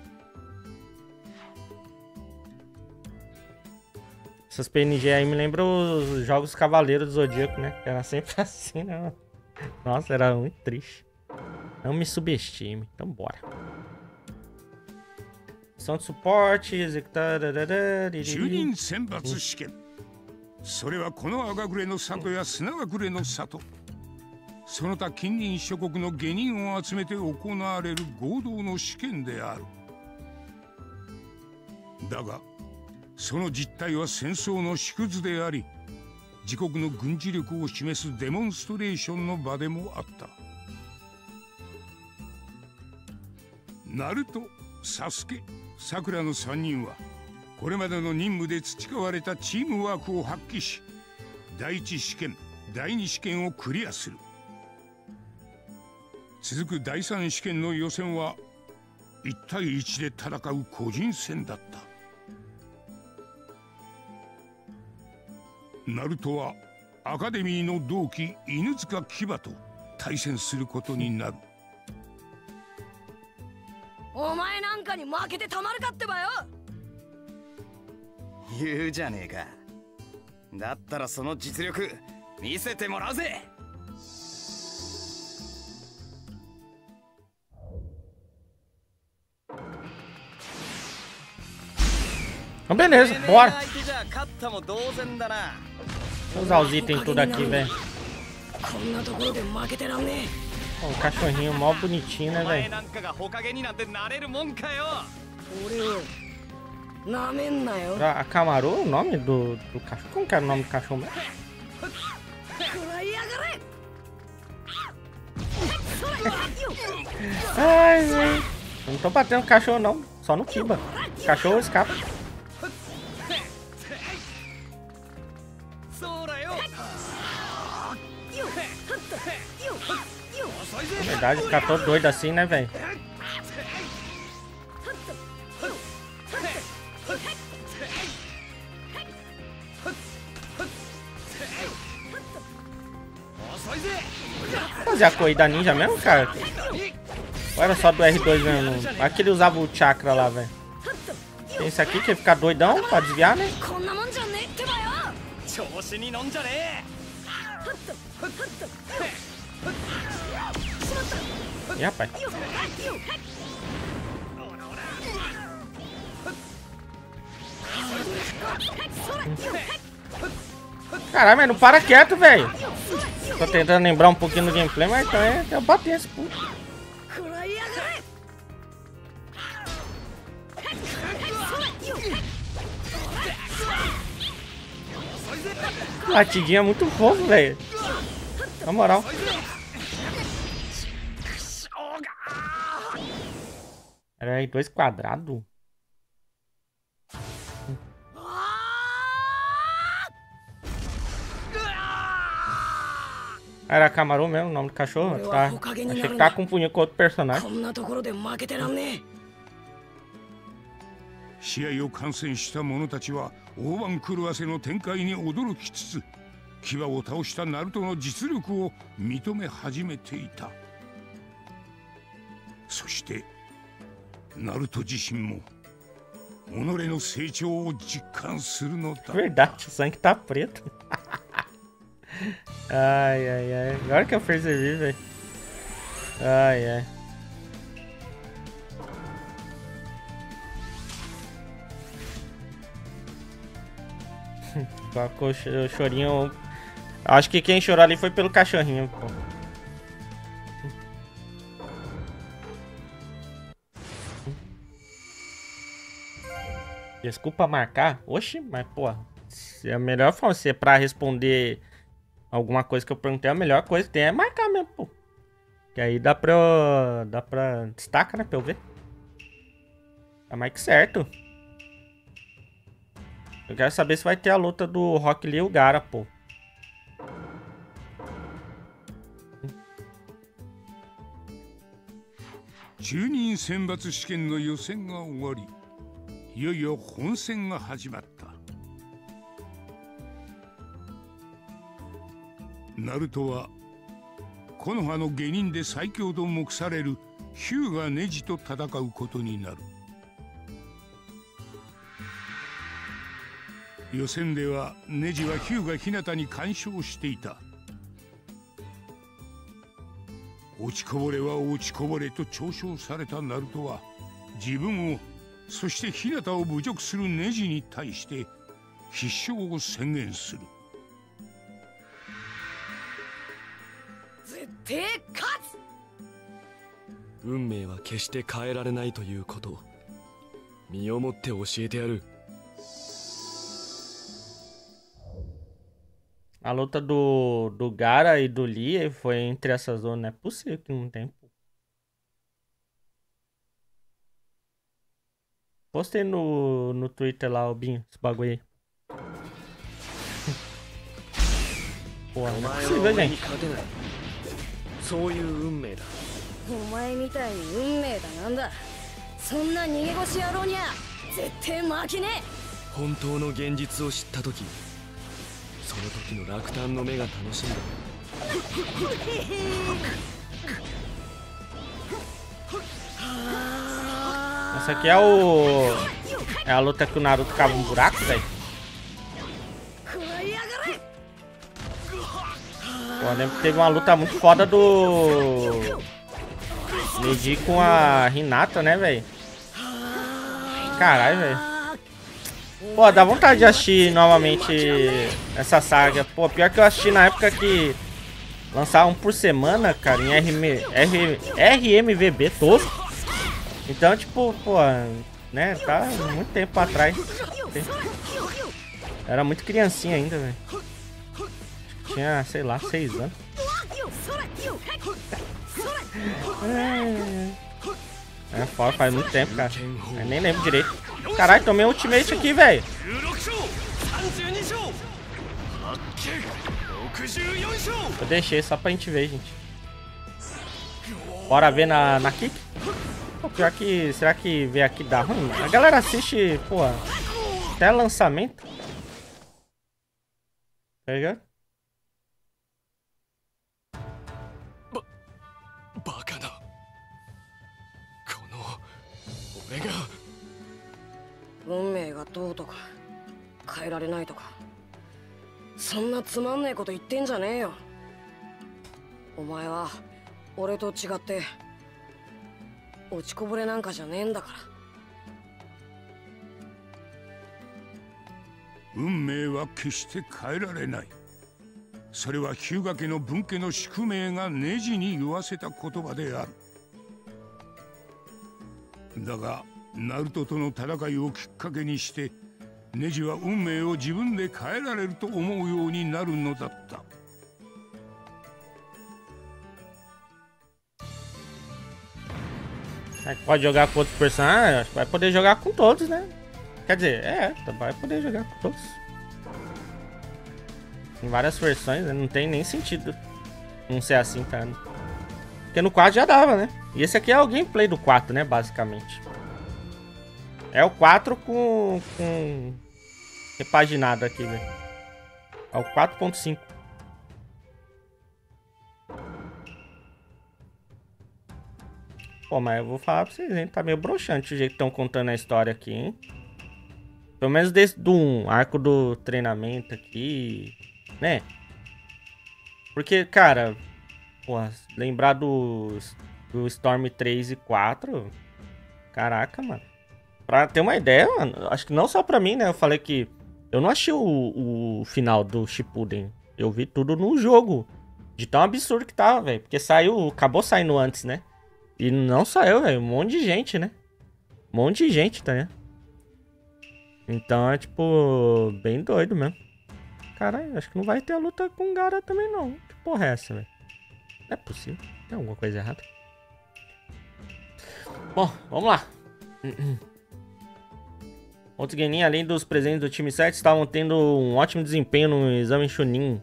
Essas P N G aí me lembram os jogos Cavaleiros do Zodíaco, né? Era sempre assim, né? Nossa, era muito triste. Não me subestime. Então bora. Missão de suporte, executar... 中忍選抜試験。それはこの赤暮れの里や砂隠れの里、その他近隣諸国の下人を集めて行われる合同の試験である。だがその実態は戦争の縮図であり、自国の軍事力を示すデモンストレーションの場でもあった。ナルト、サスケ、サクラのさんにんはこれまでの任務で培われたチームワークを発揮し、第一試験、第二試験をクリアする。続く第三試験の予選はいち対いちで戦う個人戦だった。ナルトはアカデミーの同期犬塚牙と対戦することになる。 お前なんかに負けてたまるかってばよ。 言うじゃねえか。だったらその実力見せてもらうぜ。 Então beleza, bora. 勝ったも同然だな。 Vou usar os itens tudo aqui, velho. こんなところで負けてらんねえ。 O cachorrinho mó bonitinho, né, velho? 俺をなめんなよ。 A Kamaru, o nome do, do cachorro? Como que era o nome do cachorro mesmo? 食らいやがれ。 Ai, velho. Eu não tô batendo no cachorro, não. Só no Kiba. O cachorro escapa. Na verdade, ficar todo doido assim, né, velho? Fazer a corrida ninja mesmo, cara? Ou era só do R dois mesmo? Aqui ele usava o chakra lá, velho. Tem esse aqui que ia ficar doidão pra desviar, né? Ih, rapaz. Caralho, mas não para quieto, velho. Tô tentando lembrar um pouquinho do gameplay, mas então é, eu bati esse puto. Latidinha é muito fofo, velho. Na moral. Era aí, dois quadrados? Era Camarão mesmo, o nome do cachorro? Tá. Achei que tava confundindo com outro personagem. 試合を観戦した者たちは大番狂わせの展開に驚きつつ牙を倒したナルトの実力を認め始めていた。そしてナルト自身も己の成長を実感するのだ。 Verdade, o sangue tá preto. Ai, ai, ai. Agora que eu percebi, velho. Ai, ai. O chorinho. Acho que quem chorou ali foi pelo cachorrinho, pô. Desculpa marcar? Oxi, mas pô, se a melhor forma se é pra responder alguma coisa que eu perguntei, a melhor coisa que tem é marcar mesmo, pô. Que aí dá pra. Dá pra. Destaca, né? Pra eu ver. Tá mais que certo. Eu quero saber se vai ter a luta do Rock Lee e o Gaara, pô. 中任選抜試験の予選が終わり、いよいよ本戦が始まった。ナルトは木の葉の下人で最強と目されるヒュウガネジと戦うことになる。予選ではネジはヒュウガヒナタに完勝していた。落ちこぼれは落ちこぼれと嘲笑されたナルトは自分をそしてヒナタを侮辱するネジに対して必勝を宣言する。 絶対勝つ。 運命は決して変えられないということを身をもって教えてやる。 A luta do, do Gaara e do Lee foi entre essas duas, não é possível que não tem. Postei no, no Twitter lá, o Binho, esse bagulho aí. Pô, não é possível, gente. そういう運命だ。 お前みたいに運命だなんだ。そんな逃げ腰野郎にゃ絶対負けねえ。 本当の現実を知った時、その時の落胆の目が楽しみだ。 Essa aqui é o... É a luta que o Naruto cava um buraco, velho. Pô, eu lembro que teve uma luta muito foda do... Neji com a Hinata, né, velho? Caralho, velho. Pô, dá vontade de assistir novamente essa saga. Pô, pior que eu assisti na época que lançavam um por semana, cara, em R M V B todo. Então, tipo, pô, né, tá muito tempo atrás. Era muito criancinha ainda, velho. Tinha, sei lá, seis anos. É, é foda, faz muito tempo, cara. Eu nem lembro direito. Caralho, tomei um ultimate aqui, velho. Eu deixei só pra gente ver, gente. Bora ver na, na Kick? Pô, pior que... Será que ver aqui dá ruim? A galera assiste, pô, até lançamento. Tá ligado? Bacana. Kono... 俺が... 運命がどうとか変えられないとかそんなつまんねえこと言ってんじゃねえよ。お前は俺と違って落ちこぼれなんかじゃねえんだから。 運命は決して変えられない。それは日向家の分家の宿命がネジに言わせた言葉である。だがナルトとの戦いをきっかけにしてネジは運命を自分で変えられると思うようになるのだった。 Pode jogar com outros personagens? Vai poder jogar com todos, né? Quer dizer, é, vai poder jogar com todos. Em várias versões, né? Não tem nem sentido não ser assim, cara. Porque no quatro já dava, né? E esse aqui é o gameplay do quatro, né? Basicamente. É o quatro com... com... repaginado aqui, velho. É o quatro ponto cinco. Pô, mas eu vou falar pra vocês, hein? Tá meio broxante o jeito que estão contando a história aqui, hein? Pelo menos desse do um arco do treinamento aqui, né? Porque, cara, porra, lembrar do, do Storm três e quatro, caraca, mano. Pra ter uma ideia, mano, acho que não só pra mim, né? Eu falei que eu não achei o, o final do Shippuden. Eu vi tudo no jogo. De tão absurdo que tava, velho. Porque saiu, acabou saindo antes, né? E não só eu, velho. Um monte de gente, né? Um monte de gente, tá, né? Então é, tipo, bem doido mesmo. Caralho, acho que não vai ter a luta com o Gaara também, não. Que porra é essa, velho? Não é possível. Tem alguma coisa errada. Bom, vamos lá. Outros Genin, além dos presentes do time sete, estavam tendo um ótimo desempenho no exame Chunin.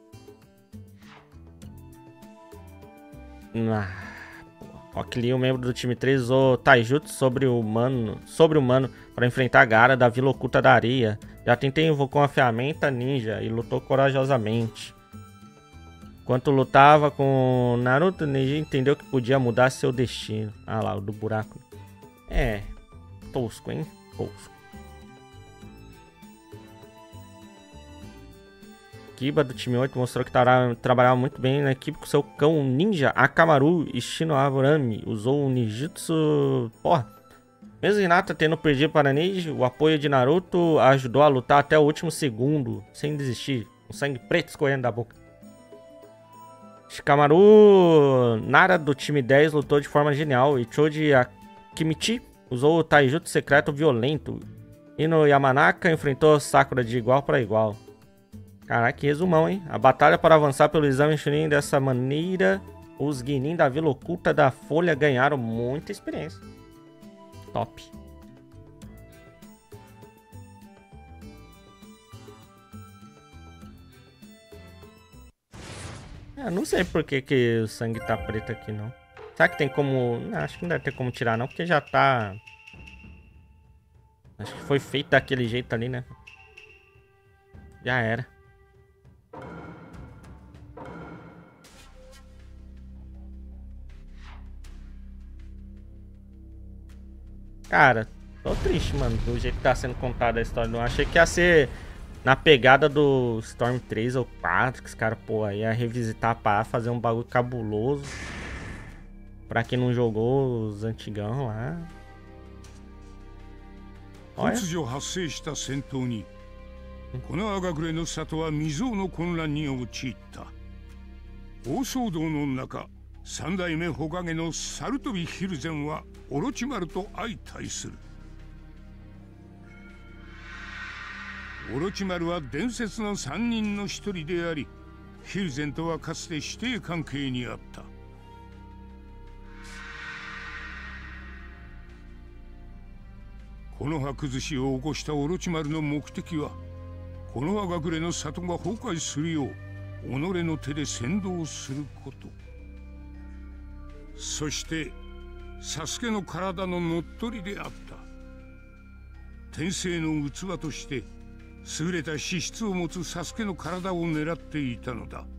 Ah... Rock Lee, um membro do time três, usou Taijutsu sobre o humano, sobre humano para enfrentar a Gaara da Vila Oculta da Areia. Já tentei invocou uma ferramenta ninja e lutou corajosamente. Enquanto lutava com Naruto, Neji entendeu que podia mudar seu destino. Ah lá, o do buraco. É, tosco, hein? Tosco. Kiba do time oito mostrou que trabalhava muito bem na equipe com seu cão ninja Akamaru e Shinoarami. Usou o ninjutsu... Porra. Mesmo Hinata tendo perdido para Neji, o apoio de Naruto ajudou a lutar até o último segundo, sem desistir, com sangue preto escorrendo da boca. Shikamaru Nara do time dez lutou de forma genial e Choji Akimichi usou o Taijutsu secreto violento. E no Yamanaka enfrentou Sakura de igual para igual. Caraca, que resumão, hein? A batalha para avançar pelo exame Chunin dessa maneira, os Genin da Vila Oculta da Folha ganharam muita experiência. Top. Eu não sei por que, que o sangue tá preto aqui, não. Será que tem como... Não, acho que não deve ter como tirar, não, porque já tá... Acho que foi feito daquele jeito ali, né? Já era. Cara, tô triste, mano, do jeito que tá sendo contada a história. Não achei que ia ser na pegada do Storm três ou quatro, que os caras, pô, ia revisitar a parada, fazer um bagulho cabuloso. Pra quem não jogou os antigão lá. Olha. この赤暮れの里は未曾有の混乱に陥った。大騒動の中、三代目火影の猿飛ヒルゼンはオロチマルと相対する。オロチマルは伝説の三人の一人であり、ヒルゼンとはかつて師弟関係にあった。この葉崩しを起こしたオロチマルの目的は、この葉隠れの里が崩壊するよう己の手で先導すること。そしてサスケの体の乗っ取りであった。天性の器として優れた資質を持つサスケの体を狙っていたのだ。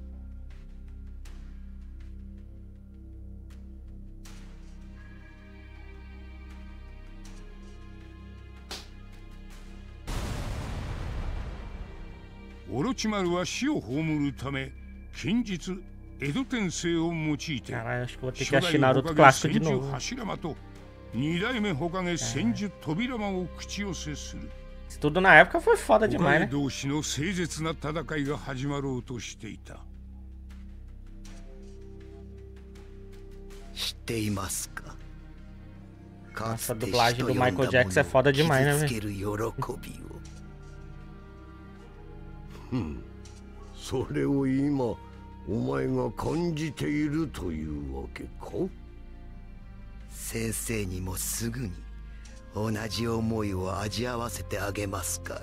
オロチマルは死を葬るため近日江戸天聖を用いて初代火影千住柱間と二代目火影千住扉間を口寄せする。 Tudo na época foi foda demais, né? 同士の誠実な戦いが始まろうとしていた。 知っていますか。 Nossa, a dublagem do Michael Jackson é foda demais, né, velho? それを今お前が感じているというわけか？ 先生にもすぐに同じ思いを味合わせてあげますから。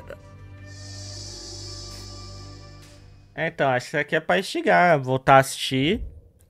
É, então, acho que isso aqui é pra instigar, voltar a assistir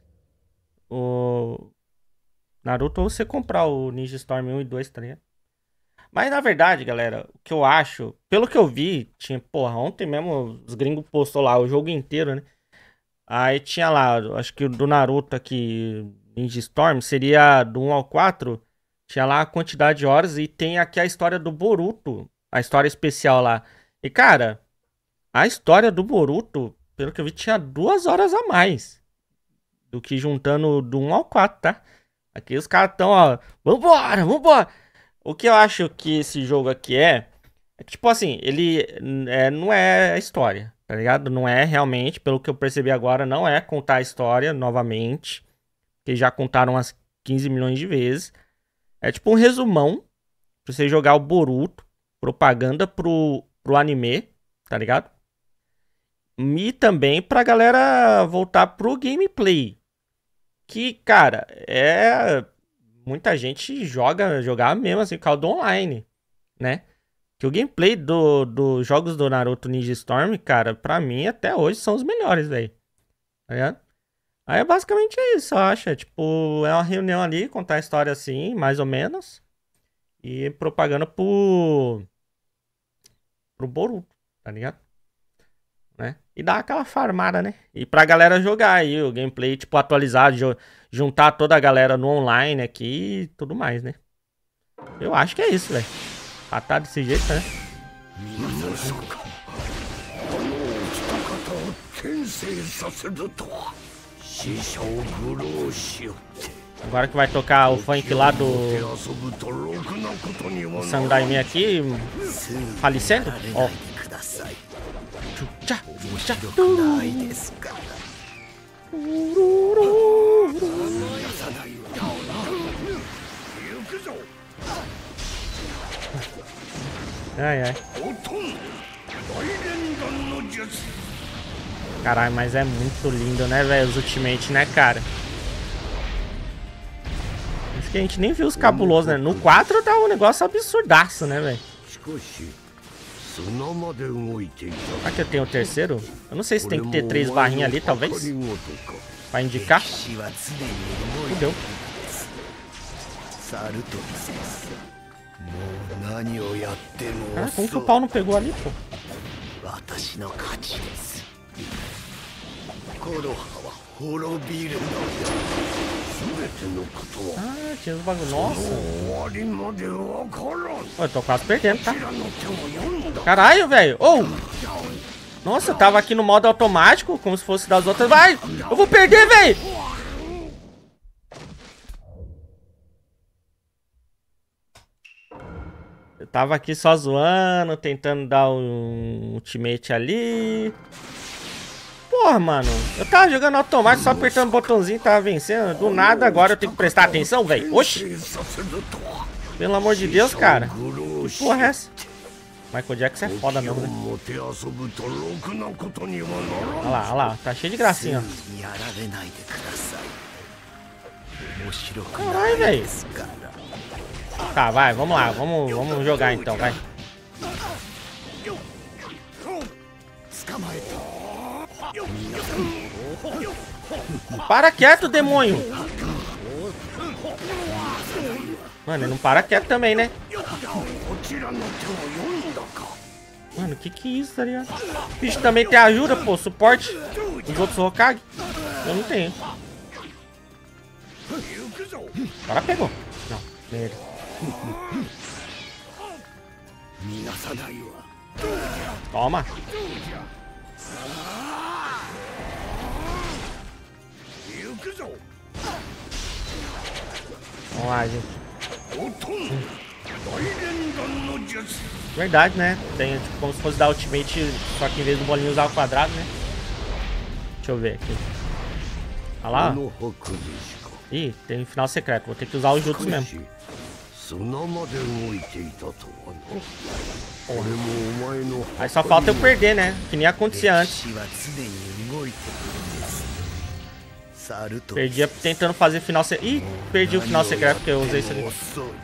o Naruto ou você comprar o Ninja Storm um e dois, tá ligado? Mas na verdade, galera, o que eu acho, pelo que eu vi, tinha, porra, ontem mesmo os gringos postou lá o jogo inteiro, né? Aí tinha lá, acho que o do Naruto aqui, Ninja Storm, seria do um ao quatro, tinha lá a quantidade de horas e tem aqui a história do Boruto, a história especial lá. E cara, a história do Boruto, pelo que eu vi, tinha duas horas a mais do que juntando do um ao quatro, tá? Aqui os caras estão, ó, vambora, vambora. O que eu acho que esse jogo aqui é, é tipo assim, ele é, não é a história, tá ligado? Não é realmente, pelo que eu percebi agora, não é contar a história novamente, que já contaram umas quinze milhões de vezes. É tipo um resumão pra você jogar o Boruto, propaganda pro, pro anime, tá ligado? E também pra galera voltar pro gameplay. Que, cara, é... muita gente joga, jogar mesmo assim, por causa do online, né? Que o gameplay dos do jogos do Naruto Ninja Storm, cara, pra mim até hoje são os melhores, velho. Tá ligado? Aí é basicamente isso, eu acho. É, tipo, é uma reunião ali, contar a história assim, mais ou menos. E propaganda pro... pro Boruto, tá ligado? Né? E dar aquela farmada, né? E pra galera jogar aí o gameplay, tipo, atualizado, juntar toda a galera no online aqui e tudo mais, né? Eu acho que é isso, velho. Ah, tá desse jeito, né? Agora que vai tocar o funk lá do... o Sandaime aqui, falecendo, ó. Tchá, tchá, ai, ai. Caralho, mas é muito lindo, né, velho? Os Ultimate, né, cara? Acho que a gente nem viu os cabulosos, né? No quatro tá um negócio absurdaço, né, velho? Aqui eu tenho o terceiro. Eu não sei se tem que ter três barrinhas ali, talvez. Pra indicar. Fudeu. Ah, como que o pau não pegou ali, pô? Ah, tinha os bagulho. Nossa. Pô, eu tô quase perdendo, tá? Caralho, velho. Oh! Nossa, eu tava aqui no modo automático, como se fosse das outras. Vai! Eu vou perder, velho! Eu tava aqui só zoando, tentando dar um ultimate ali. Porra, mano. Eu tava jogando automático, só apertando o botãozinho, tava vencendo. Do nada, agora eu tenho que prestar atenção, velho. Oxi! Pelo amor de Deus, cara. Que porra é essa? Michael Jackson é foda mesmo, né? Olha lá, olha lá. Tá cheio de gracinha, ó. Caralho, velho. Tá, vai, vamos lá. Vamos, vamos jogar então, vai. Para quieto, demônio. Mano, ele não para quieto também, né? Mano, que que é isso, tá ligado? O bicho também tem ajuda, pô, suporte. Os outros Hokage. Eu não tenho. Agora pegou. Não, merda. Toma. Vamos lá, gente. Verdade, né? Tem tipo, como se fosse dar ultimate, só que em vez do bolinho usar o quadrado, né? Deixa eu ver aqui. Olha lá. Ih, tem final secreto. Vou ter que usar os jutsu mesmo. Aí só falta eu perder, né? Que nem acontecia antes. Perdi tentando fazer final secreto. Ih, perdi o final secreto porque eu usei isso ali.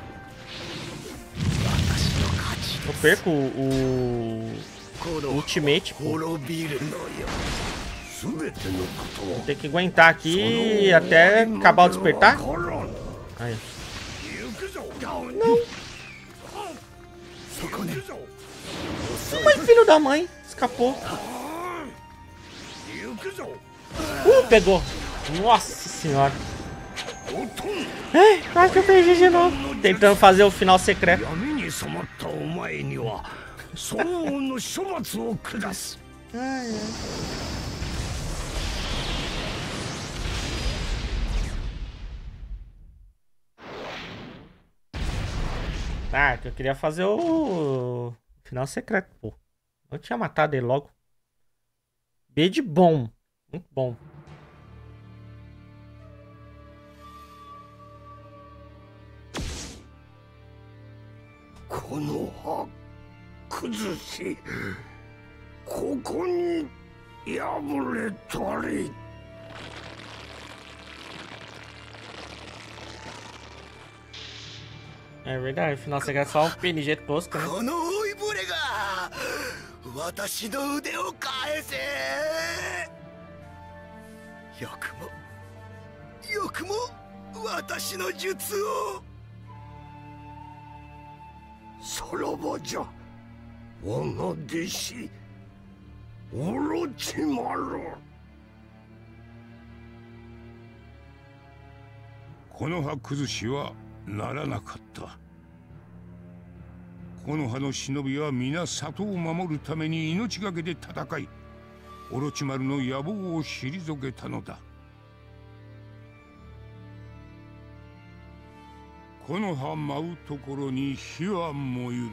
Eu perco o, o Ultimate, pô. Vou ter que aguentar aqui até acabar o despertar. Aí. Não. Mas filho da mãe, escapou. Uh, pegou. Nossa senhora. Ai, quase que eu perdi de novo. Tentando fazer o final secreto. Ai, ai. Ah, que eu queria fazer o final secreto, pô. Eu tinha matado ele logo. B de bom. Muito bom. É verdade, final secreto é só um P N G tosco, né? Konoha Kuzushiはならなかった。木の葉の忍びは皆里を守るために命がけで戦い、オロチマルの野望を退けたのだ。木の葉舞うところに火は燃ゆる。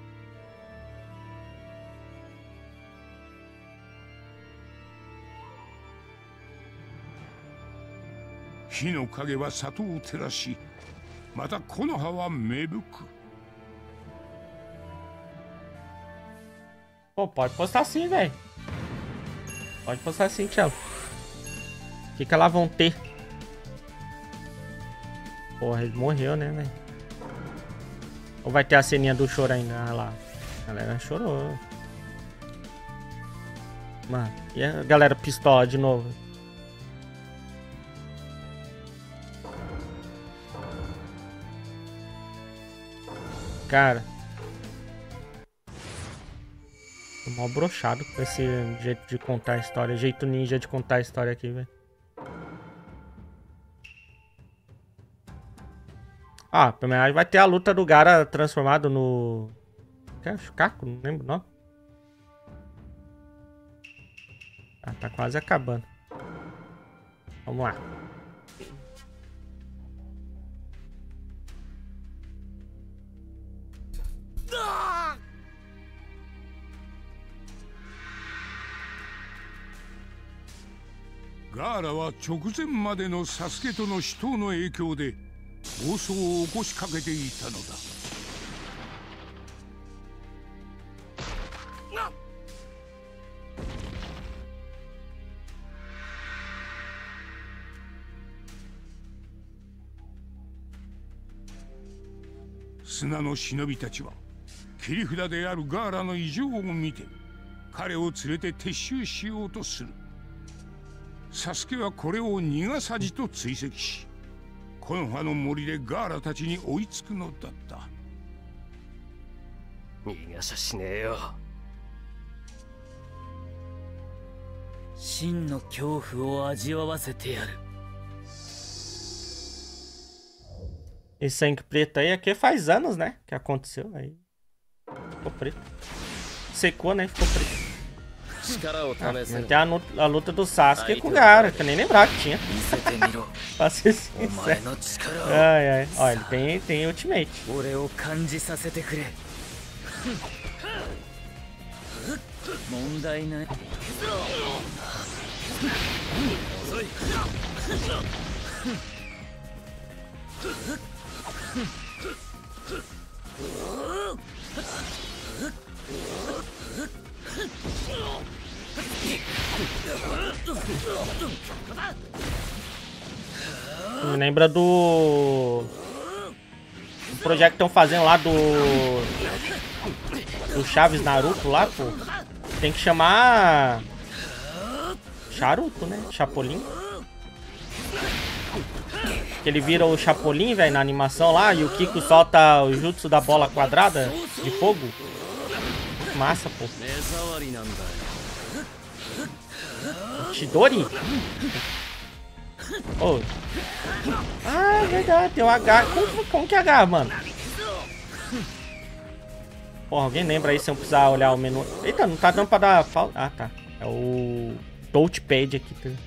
火の影は里を照らし、また木の葉は芽吹く。 Pô, pode postar assim, velho. Pode postar assim, tchau. O que que elas vão ter? Porra, ele morreu, né, velho? Ou vai ter a ceninha do choro ainda? Ah lá. A galera chorou. Mano, e a galera pistola de novo? Cara, tô mal broxado com esse jeito de contar a história, jeito ninja de contar a história aqui, velho. Ah, pelo menos vai ter a luta do Gaara transformado no... Que é? Shukaku? Não lembro o nome. Ah, tá quase acabando. Vamos lá. ガーラは直前までのサスケとの死闘の影響で暴走を起こしかけていたのだ。砂の忍びたちは切り札であるガーラの異常を見て彼を連れて撤収しようとする。サスケはこれを逃がさじと追跡し、木の葉の森でガーラたちに追いつくのだった。 逃がしゃしねえよ。真の恐怖を味わわせてやる。 Esse sangue preto aí, aqui faz anos, né? Que aconteceu aí. Ficou preto. Secou, né? Ficou preto. Ah, tem a, a luta do Sasuke com o Gaara, que eu nem lembrava que tinha. Pra ser sincero. Ai, ai. Ó, ele tem, tem ultimate. Me lembra do... do projeto que estão fazendo lá do... do Chaves Naruto lá, pô. Tem que chamar... Charuto, né? Chapolin. Que ele vira o Chapolin, velho, na animação lá. E o Kiko solta o jutsu da bola quadrada de fogo. Massa, pô. Chidori? Oh. Ah, é verdade. Tem o H. Como, como que é H, mano? Porra, alguém lembra aí se eu precisar olhar o menu? Eita, não tá dando pra dar pausa. Ah, tá. É o touchpad aqui. Tá?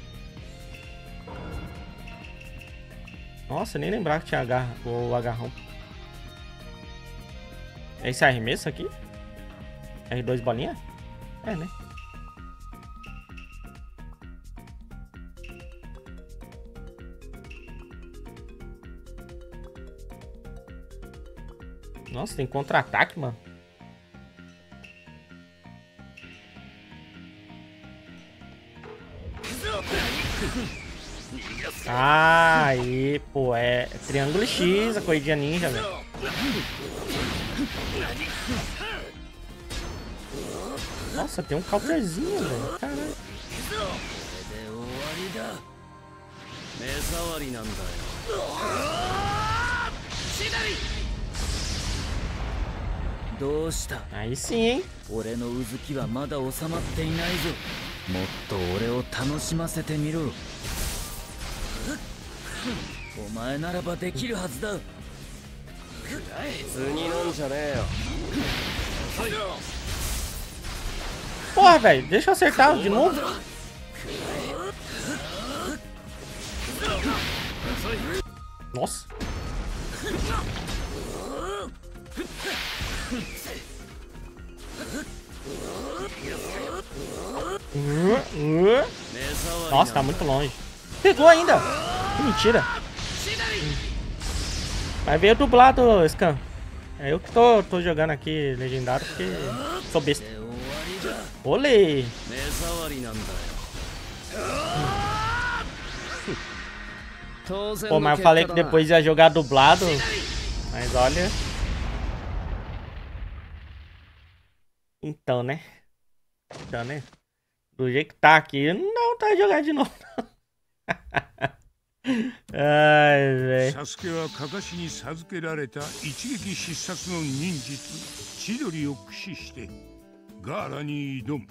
Nossa, nem lembrava que tinha H, o agarrão. É esse arremesso aqui? R dois bolinha? É, né? Nossa, tem contra-ataque, mano. Ah, aí, pô, é triângulo X, a corridinha ninja, velho. Nossa, tem um counterzinho, velho. Caralho. Aí sim, hein? Nossa, porra, velho, deixa eu acertar de novo. Nossa. Nossa, tá muito longe. Pegou ainda. Que mentira. Vai ver dublado, Scan. É eu que tô, tô jogando aqui legendário porque sou besta. Olê. Pô, mas eu falei que depois ia jogar dublado. Mas olha. Então, né? Então, né? Do jeito que tá aqui, não tá jogando de novo. Ai, velho. Sasuke はカカシに授けられた一撃必殺の忍術千鳥を駆使してガーラに挑む。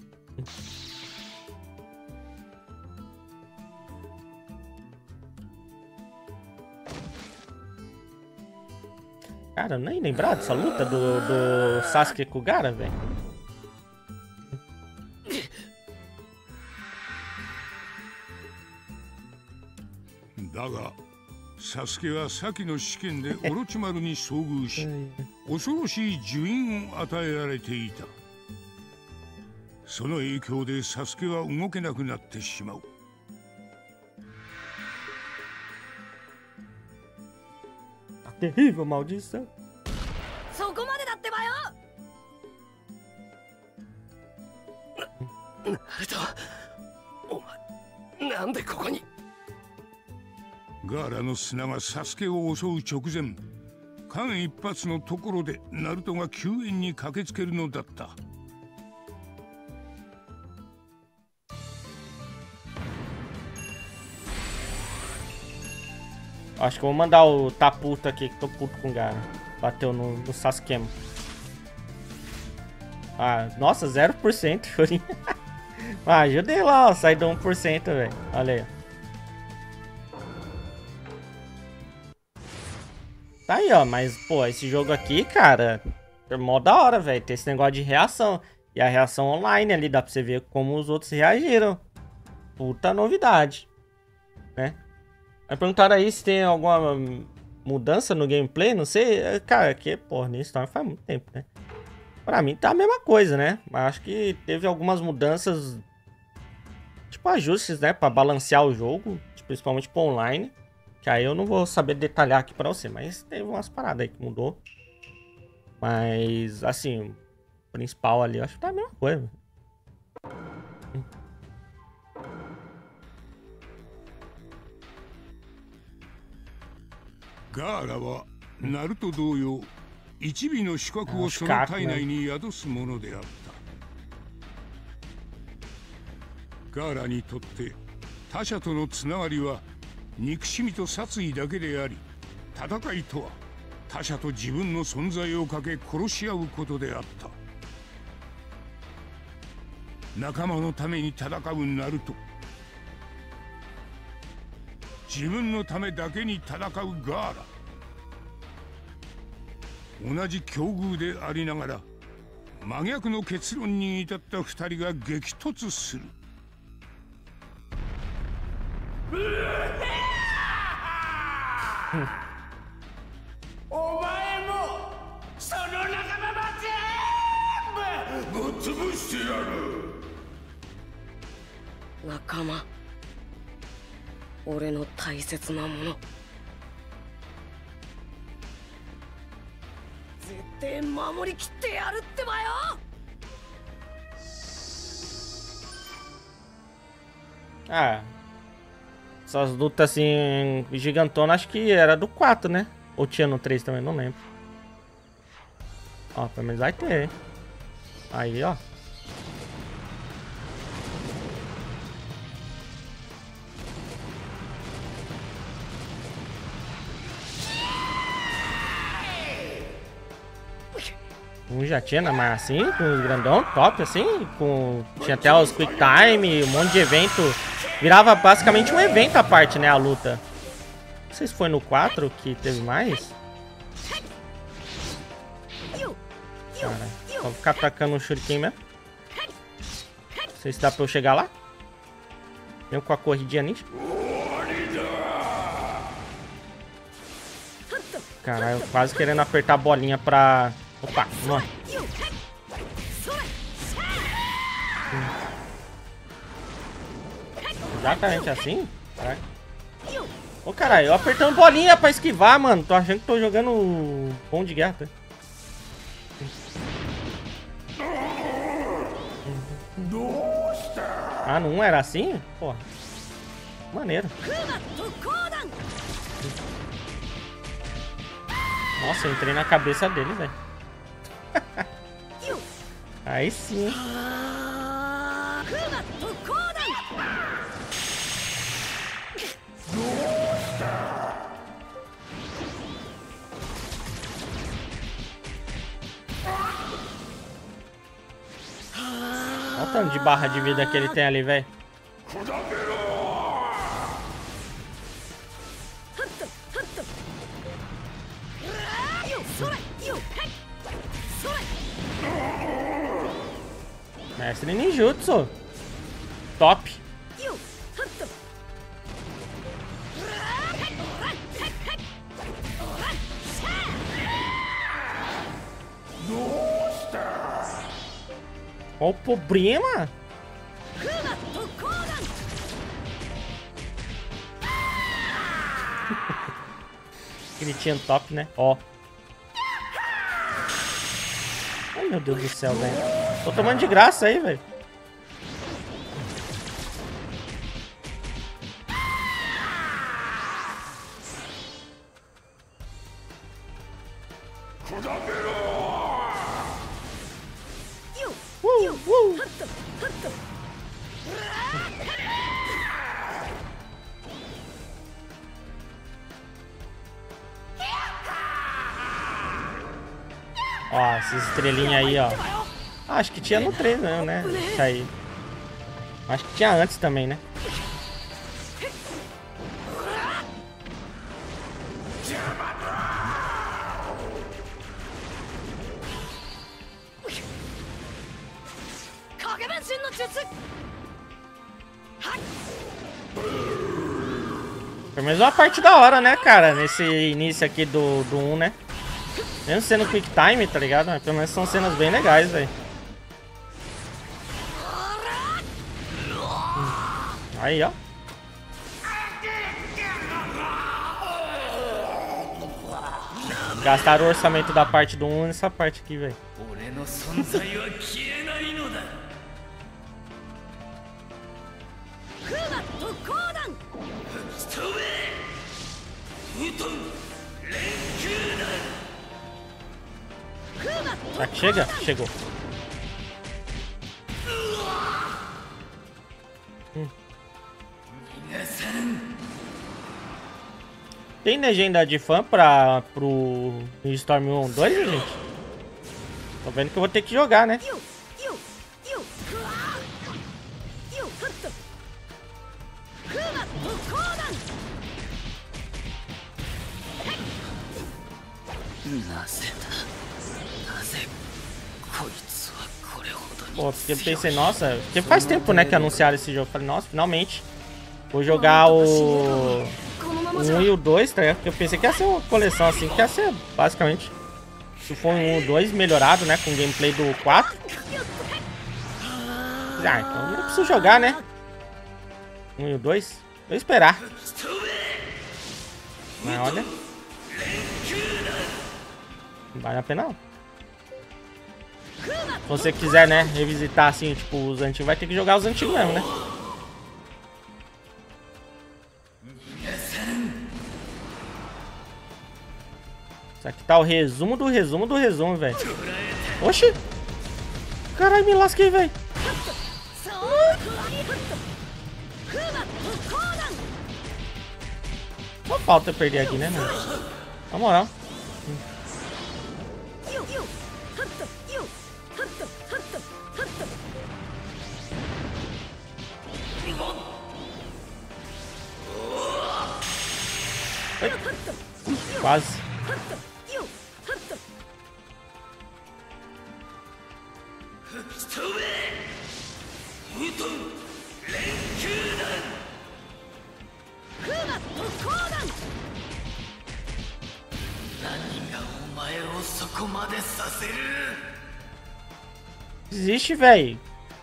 Cara, eu nem lembrar dessa luta do, do Sasuke com o Gaara, velho. Daga, Sasuke は先の試験でオロチマルに遭遇し、恐ろしい呪印を与えられていた。その影響でサスケは動けなくなってしまう。 Terrível maldição. そこまでだってばよ。 ナルト、お前なんでここに？ ガーラの砂がサスケを襲う直前、間一髪のところでナルトが救援に駆けつけるのだった。 Acho que eu vou mandar o tá puto aqui, que tô puto com o Gaara. Bateu no, no Sasuke. Ah, nossa, zero por cento, Chorinho. Ah, ajudei lá, ó, saí do um por cento, velho. Olha aí, ó. Tá aí, ó, mas, pô, esse jogo aqui, cara, é mó da hora, velho. Tem esse negócio de reação. E a reação online ali, dá pra você ver como os outros reagiram. Puta novidade, né? Aí perguntaram aí se tem alguma mudança no gameplay, não sei. Cara, que, porra, nem Storm faz muito tempo, né? Pra mim tá a mesma coisa, né? Mas acho que teve algumas mudanças, tipo ajustes, né? Pra balancear o jogo, principalmente pro online. Que aí eu não vou saber detalhar aqui pra você, mas teve umas paradas aí que mudou. Mas, assim, o principal ali, eu acho que tá a mesma coisa. ガーラはナルト同様一尾の資格をその体内に宿すものであった。ガーラにとって他者とのつながりは憎しみと殺意だけであり、戦いとは他者と自分の存在をかけ殺し合うことであった。仲間のために戦うナルト、自分のためだけに戦うガーラ。同じ境遇でありながら真逆の結論に至った二人が激突する。 お前もその仲間も全部ぶっ潰してやる。 仲間、俺の大切なもの、絶対守りきってやるってばよ。 Ah, essas lutas assim gigantonas, acho que era do quatro, né? Ou tinha no três também, não lembro. Ó, pelo menos vai ter, hein? Aí, ó. Um já tinha, né? Mas assim, com os grandão, top, assim, com... Tinha até os quick time, um monte de evento. Virava basicamente um evento à parte, né, a luta. Não sei se foi no quatro que teve mais. Cara, vou ficar atacando o shuriken mesmo. Não sei se dá pra eu chegar lá. Mesmo com a corridinha ninja. Caralho, quase querendo apertar a bolinha pra... Opa, não. Exatamente assim? Caraca. Ô caralho, eu apertando bolinha pra esquivar, mano. Tô achando que tô jogando bom de guerra, tá? Ah, não era assim? Porra. Maneiro. Nossa, eu entrei na cabeça dele, velho. Aí sim. Olha o tanto de barra de vida que ele tem ali, velho. Mestre ninjutsu. Top. Qual o problema? Gritinho top, né? Ó. Ai, meu Deus do céu, velho. Tô tomando de graça aí, velho. Uh, uh. Ó, essas estrelinhas aí, ó. Ah, acho que tinha no três, né? Isso aí. Acho que tinha antes também, né? Pelo menos uma parte da hora, né, cara? Nesse início aqui do, do um, né? Mesmo sendo quick time, tá ligado? Mas pelo menos são cenas bem legais, velho. Aí, ó. Gastaram o orçamento da parte do um nessa parte aqui, velho. Será que chega? Chegou. Hum. Tem legenda de fã pra, pro Storm um dois, gente? Tô vendo que eu vou ter que jogar, né? Pô, porque eu pensei, nossa, porque faz tempo, né, que anunciaram esse jogo. Falei, nossa, finalmente vou jogar o, o um e o dois, tá ligado? Porque eu pensei que ia ser uma coleção assim, que ia ser basicamente, se for um e o dois melhorado, né, com o gameplay do quatro. Ah, então não preciso jogar, né? um e o dois. Vou esperar. Mas olha, não vale a pena não. Se você quiser, né, revisitar assim, tipo, os antigos, vai ter que jogar os antigos mesmo, né? Isso aqui tá o resumo do resumo do resumo, velho. Oxi! Caralho, me lasquei, velho. Só falta eu perder aqui, né, mano? Na moral. Ai. Quase. Existe, velho.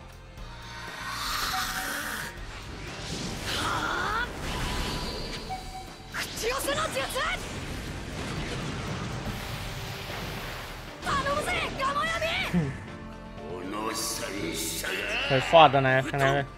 Foi foda na época, né, velho?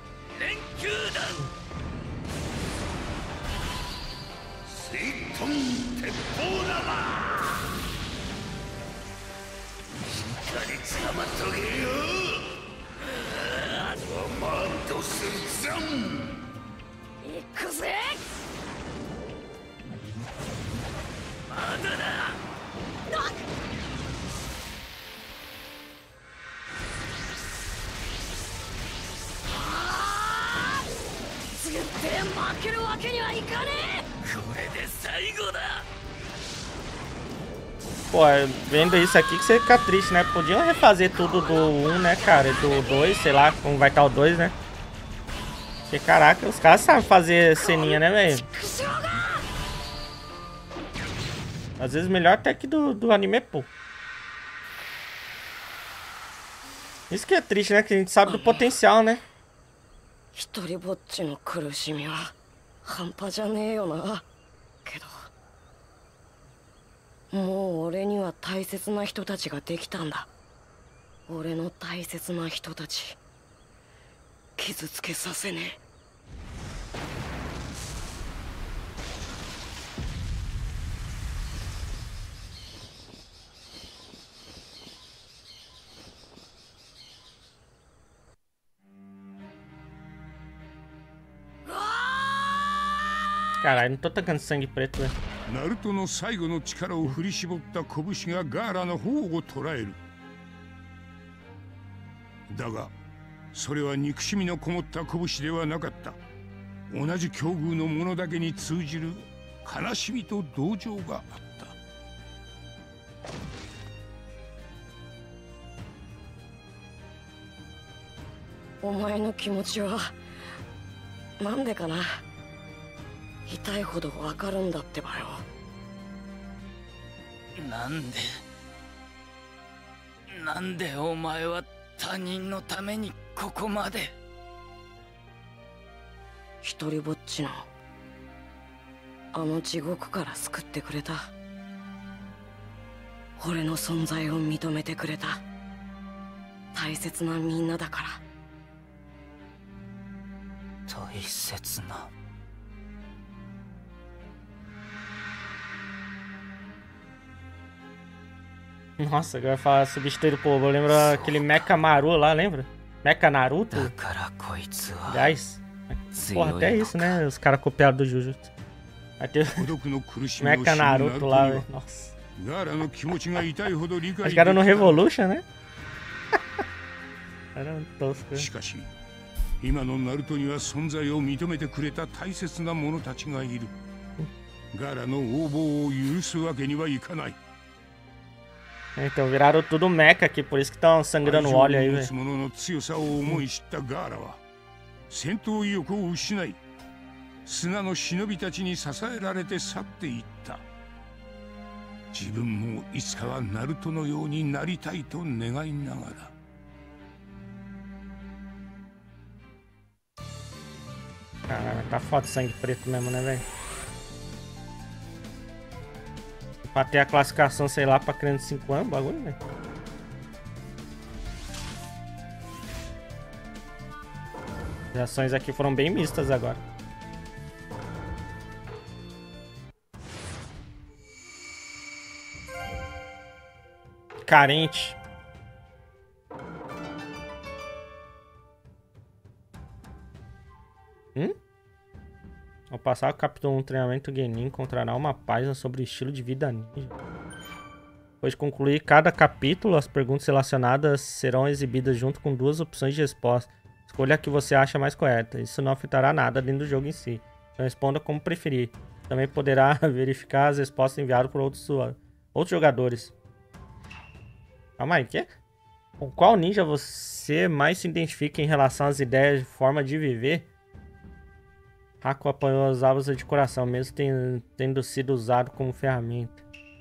Pô, vendo isso aqui que você fica triste, né? Podiam refazer tudo do um, né, cara? Do dois, sei lá como vai estar o dois, né? Porque, caraca, os caras sabem fazer ceninha, né, velho? Às vezes melhor até que do, do anime, pô. Isso que é triste, né? Que a gente sabe do potencial, né? Caralho, não tô tacando sangue preto, velho. ナルトの最後の力を振り絞った拳がガーラの頬を捉える。だがそれは憎しみのこもった拳ではなかった。同じ境遇の者だけに通じる悲しみと同情があった。 お前の気持ちはなんでかな。痛いほどわかるんだってばよ。 なんでなんでお前は他人のためにここまで。 一人ぼっちのあの地獄から救ってくれた。俺の存在を認めてくれた大切なみんなだから。 大切な。 Nossa, agora falar substituir o povo. Eu lembro aquele Mecha Maru lá, lembra? Mecha Naruto? Aliás, porra, até isso, né? Os caras copiaram do Jujutsu. Vai ter Mecha Naruto lá, velho. Nossa. Acho que era no Revolution, né? Era um tosco. 今のナルトには存在を認めてくれた大切な者たちがいる。ガラの横暴を許すわけにはいかない。 Então viraram tudo mecha aqui, por isso que estão sangrando óleo aí, velho. 者の強さを思い知ったガーラは戦闘意欲を失い、砂の忍びたちに支えられて去っていった。自分もいつかはナルトのようになりたいと願いながら。 Caralho, tá foda sangue preto mesmo, né, velho? Pra ter a classificação, sei lá, pra criança de cinco anos, bagulho, velho. As ações aqui foram bem mistas agora. Carente. Hum? Ao passar o capítulo um treinamento, Genin encontrará uma página sobre o estilo de vida ninja. Depois de concluir cada capítulo, as perguntas relacionadas serão exibidas junto com duas opções de resposta. Escolha a que você acha mais correta. Isso não afetará nada dentro do jogo em si. Então responda como preferir. Também poderá verificar as respostas enviadas por outros, outros jogadores. Calma aí, o quê? Com qual ninja você mais se identifica em relação às ideias de forma de viver? Haku apanhou as abas de coração, mesmo tendo, tendo sido usado como ferramenta.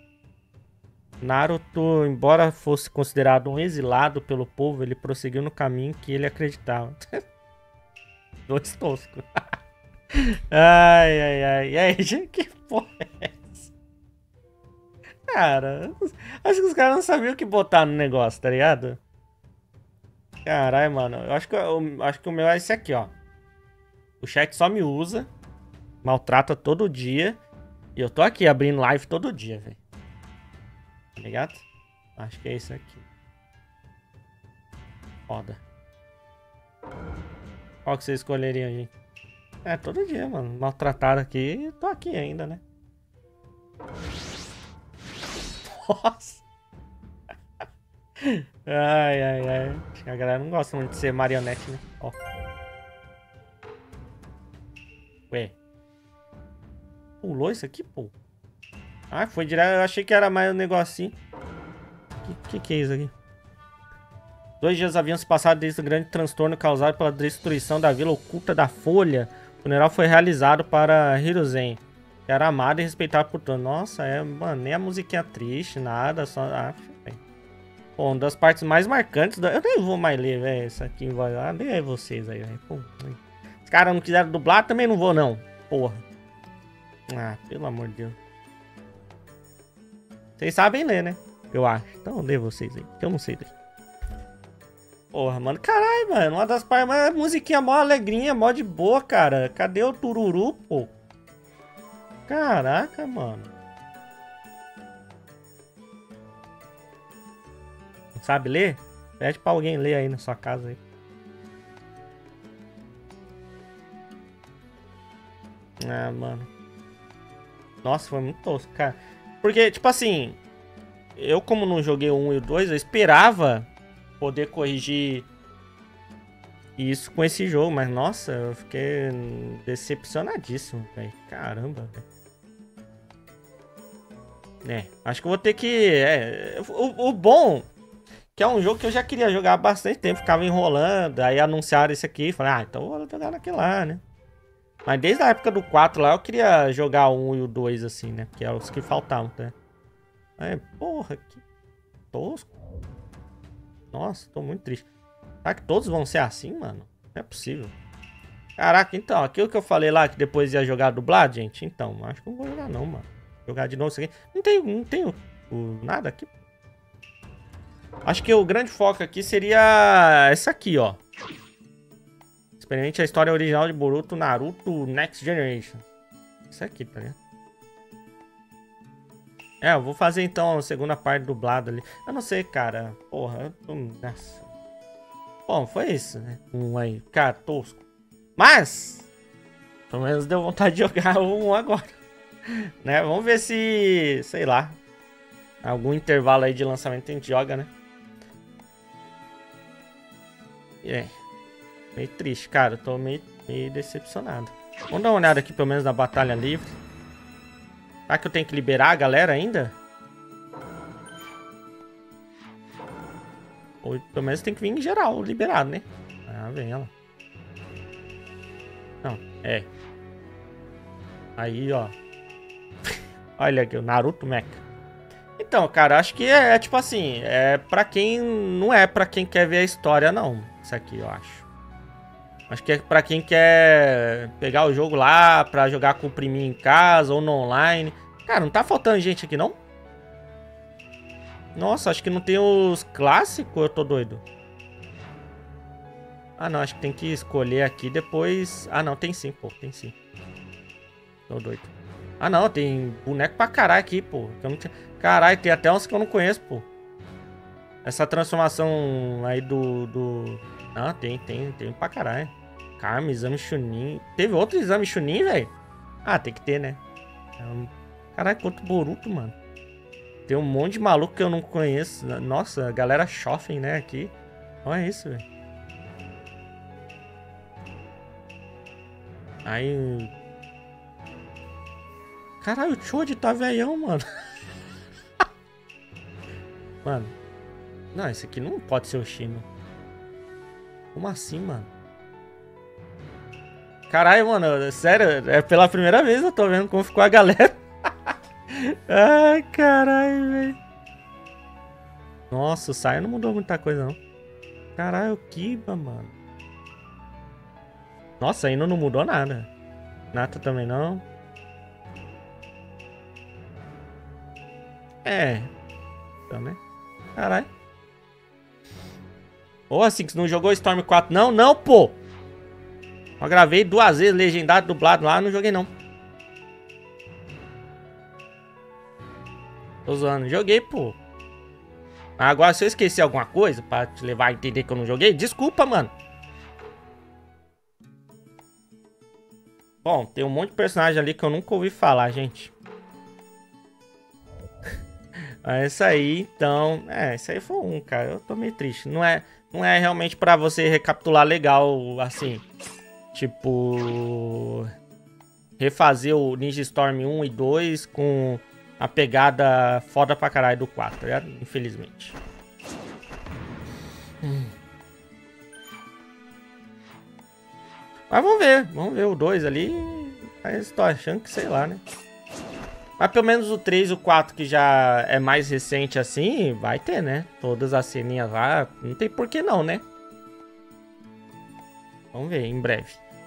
Naruto, embora fosse considerado um exilado pelo povo, ele prosseguiu no caminho que ele acreditava. Dois toscos. Ai, ai, ai. E aí, gente, que porra é essa? Cara, acho que os caras não sabiam o que botar no negócio, tá ligado? Caralho, mano. Eu acho que, eu, acho que o meu é esse aqui, ó. O chat só me usa, maltrata todo dia. E eu tô aqui abrindo live todo dia, velho. Tá ligado? Acho que é isso aqui. Foda. Qual que vocês escolheriam, gente? É, todo dia, mano. Maltratado aqui. Tô aqui ainda, né? Nossa. Ai, ai, ai. Acho que a galera não gosta muito de ser marionete, né? Ó. Ué. Pulou isso aqui, pô? Ah, foi direto. Eu achei que era mais um negocinho. Que, que que é isso aqui? Dois dias haviam se passado desde o grande transtorno causado pela destruição da vila oculta da Folha. O funeral foi realizado para Hiruzen, que era amado e respeitado por todos. Nossa, é, mano, nem a musiquinha triste, nada, só... Ah, pô, uma das partes mais marcantes... Da... Eu nem vou mais ler, velho, isso aqui. Vai... Ah, lê aí vocês aí, velho. Os caras não quiseram dublar, também não vou, não. Porra. Ah, pelo amor de Deus. Vocês sabem ler, né? Eu acho. Então lê vocês aí, que eu não sei ler. Porra, mano. Caralho, mano. Uma das partes mais... Musiquinha mó alegrinha, mó de boa, cara. Cadê o tururu, pô? Caraca, mano. Não sabe ler? Pede pra alguém ler aí na sua casa aí. Ah, mano. Nossa, foi muito tosco, cara. Porque, tipo assim... Eu, como não joguei o um e o dois, eu esperava poder corrigir isso com esse jogo. Mas, nossa, eu fiquei decepcionadíssimo, velho. Caramba, velho. É, acho que eu vou ter que... É, o, o bom... Que é um jogo que eu já queria jogar há bastante tempo. Ficava enrolando. Aí anunciaram esse aqui. Falei, ah, então eu vou jogar naquele lá, né? Mas desde a época do quatro lá, eu queria jogar o um e o dois, assim, né? Que eram os que faltavam, né? É, porra, que tosco. Nossa, tô muito triste. Será que todos vão ser assim, mano? Não é possível. Caraca, então, aquilo que eu falei lá, que depois ia jogar dublado, gente. Então, acho que não vou jogar não, mano. Jogar de novo isso aqui. Não tem, não tem o, o, nada aqui. Acho que o grande foco aqui seria esse aqui, ó. Experimente a história original de Boruto Naruto Next Generation. Isso aqui, tá ligado? É, eu vou fazer então a segunda parte dublada ali. Eu não sei, cara. Porra, eu tô... Nossa. Bom, foi isso, né? Um aí, cara, tosco. Mas, pelo menos deu vontade de jogar um agora. Né? Vamos ver se, sei lá, algum intervalo aí de lançamento a gente joga, né? É. Meio triste, cara. Eu tô meio, meio decepcionado. Vamos dar uma olhada aqui pelo menos na batalha livre. Será que eu tenho que liberar a galera ainda? Ou pelo menos tem que vir em geral, liberado, né? Ah, vem ela. Não, é. Aí, ó. Olha aqui, o Naruto Mecha. Então, cara, acho que é, é tipo assim, é pra quem... Não é pra quem quer ver a história, não. Isso aqui, eu acho. Acho que é pra quem quer pegar o jogo lá, pra jogar com o priminho em casa ou no online. Cara, não tá faltando gente aqui, não? Nossa, acho que não tem os clássicos, eu tô doido. Ah, não, acho que tem que escolher aqui depois... Ah, não, tem sim, pô, tem sim. Tô doido. Ah, não, tem boneco pra caralho aqui, pô. Eu não tinha... Caralho, tem até uns que eu não conheço, pô. Essa transformação aí do... do... Ah, tem, tem, tem pra caralho. Karma, exame Chunin. Teve outro exame Chunin, velho? Ah, tem que ter, né? Caralho, quanto Boruto, mano. Tem um monte de maluco que eu não conheço. Nossa, a galera shopping, né, aqui. Olha isso, velho. Aí... Caralho, o Choji tá velhão, mano. Mano. Não, esse aqui não pode ser o Shino. Como assim, mano? Caralho, mano, sério, é pela primeira vez eu tô vendo como ficou a galera. Ai, caralho, velho. Nossa, o Sai não mudou muita coisa, não. Caralho, o Kiba, mano. Nossa, ainda não mudou nada. Nata também não. É. Então, né? Caralho. Ô, assim, que você não jogou Storm quatro? Não, não, pô. Eu gravei duas vezes, legendado, dublado lá, não joguei não. Tô zoando, joguei, pô. Agora, se eu esqueci alguma coisa pra te levar a entender que eu não joguei, desculpa, mano. Bom, tem um monte de personagem ali que eu nunca ouvi falar, gente. É isso aí, então... É, isso aí foi um, cara. Eu tô meio triste. Não é, não é realmente pra você recapitular legal, assim. Tipo... Refazer o Ninja Storm um e dois com a pegada foda pra caralho do quatro, tá ligado? Infelizmente. Hum. Mas vamos ver. Vamos ver o dois ali. Mas tô achando que, sei lá, né? Mas pelo menos o três e o quatro, que já é mais recente assim, vai ter, né? Todas as ceninhas lá. Não tem por que não, né? Vamos ver em breve.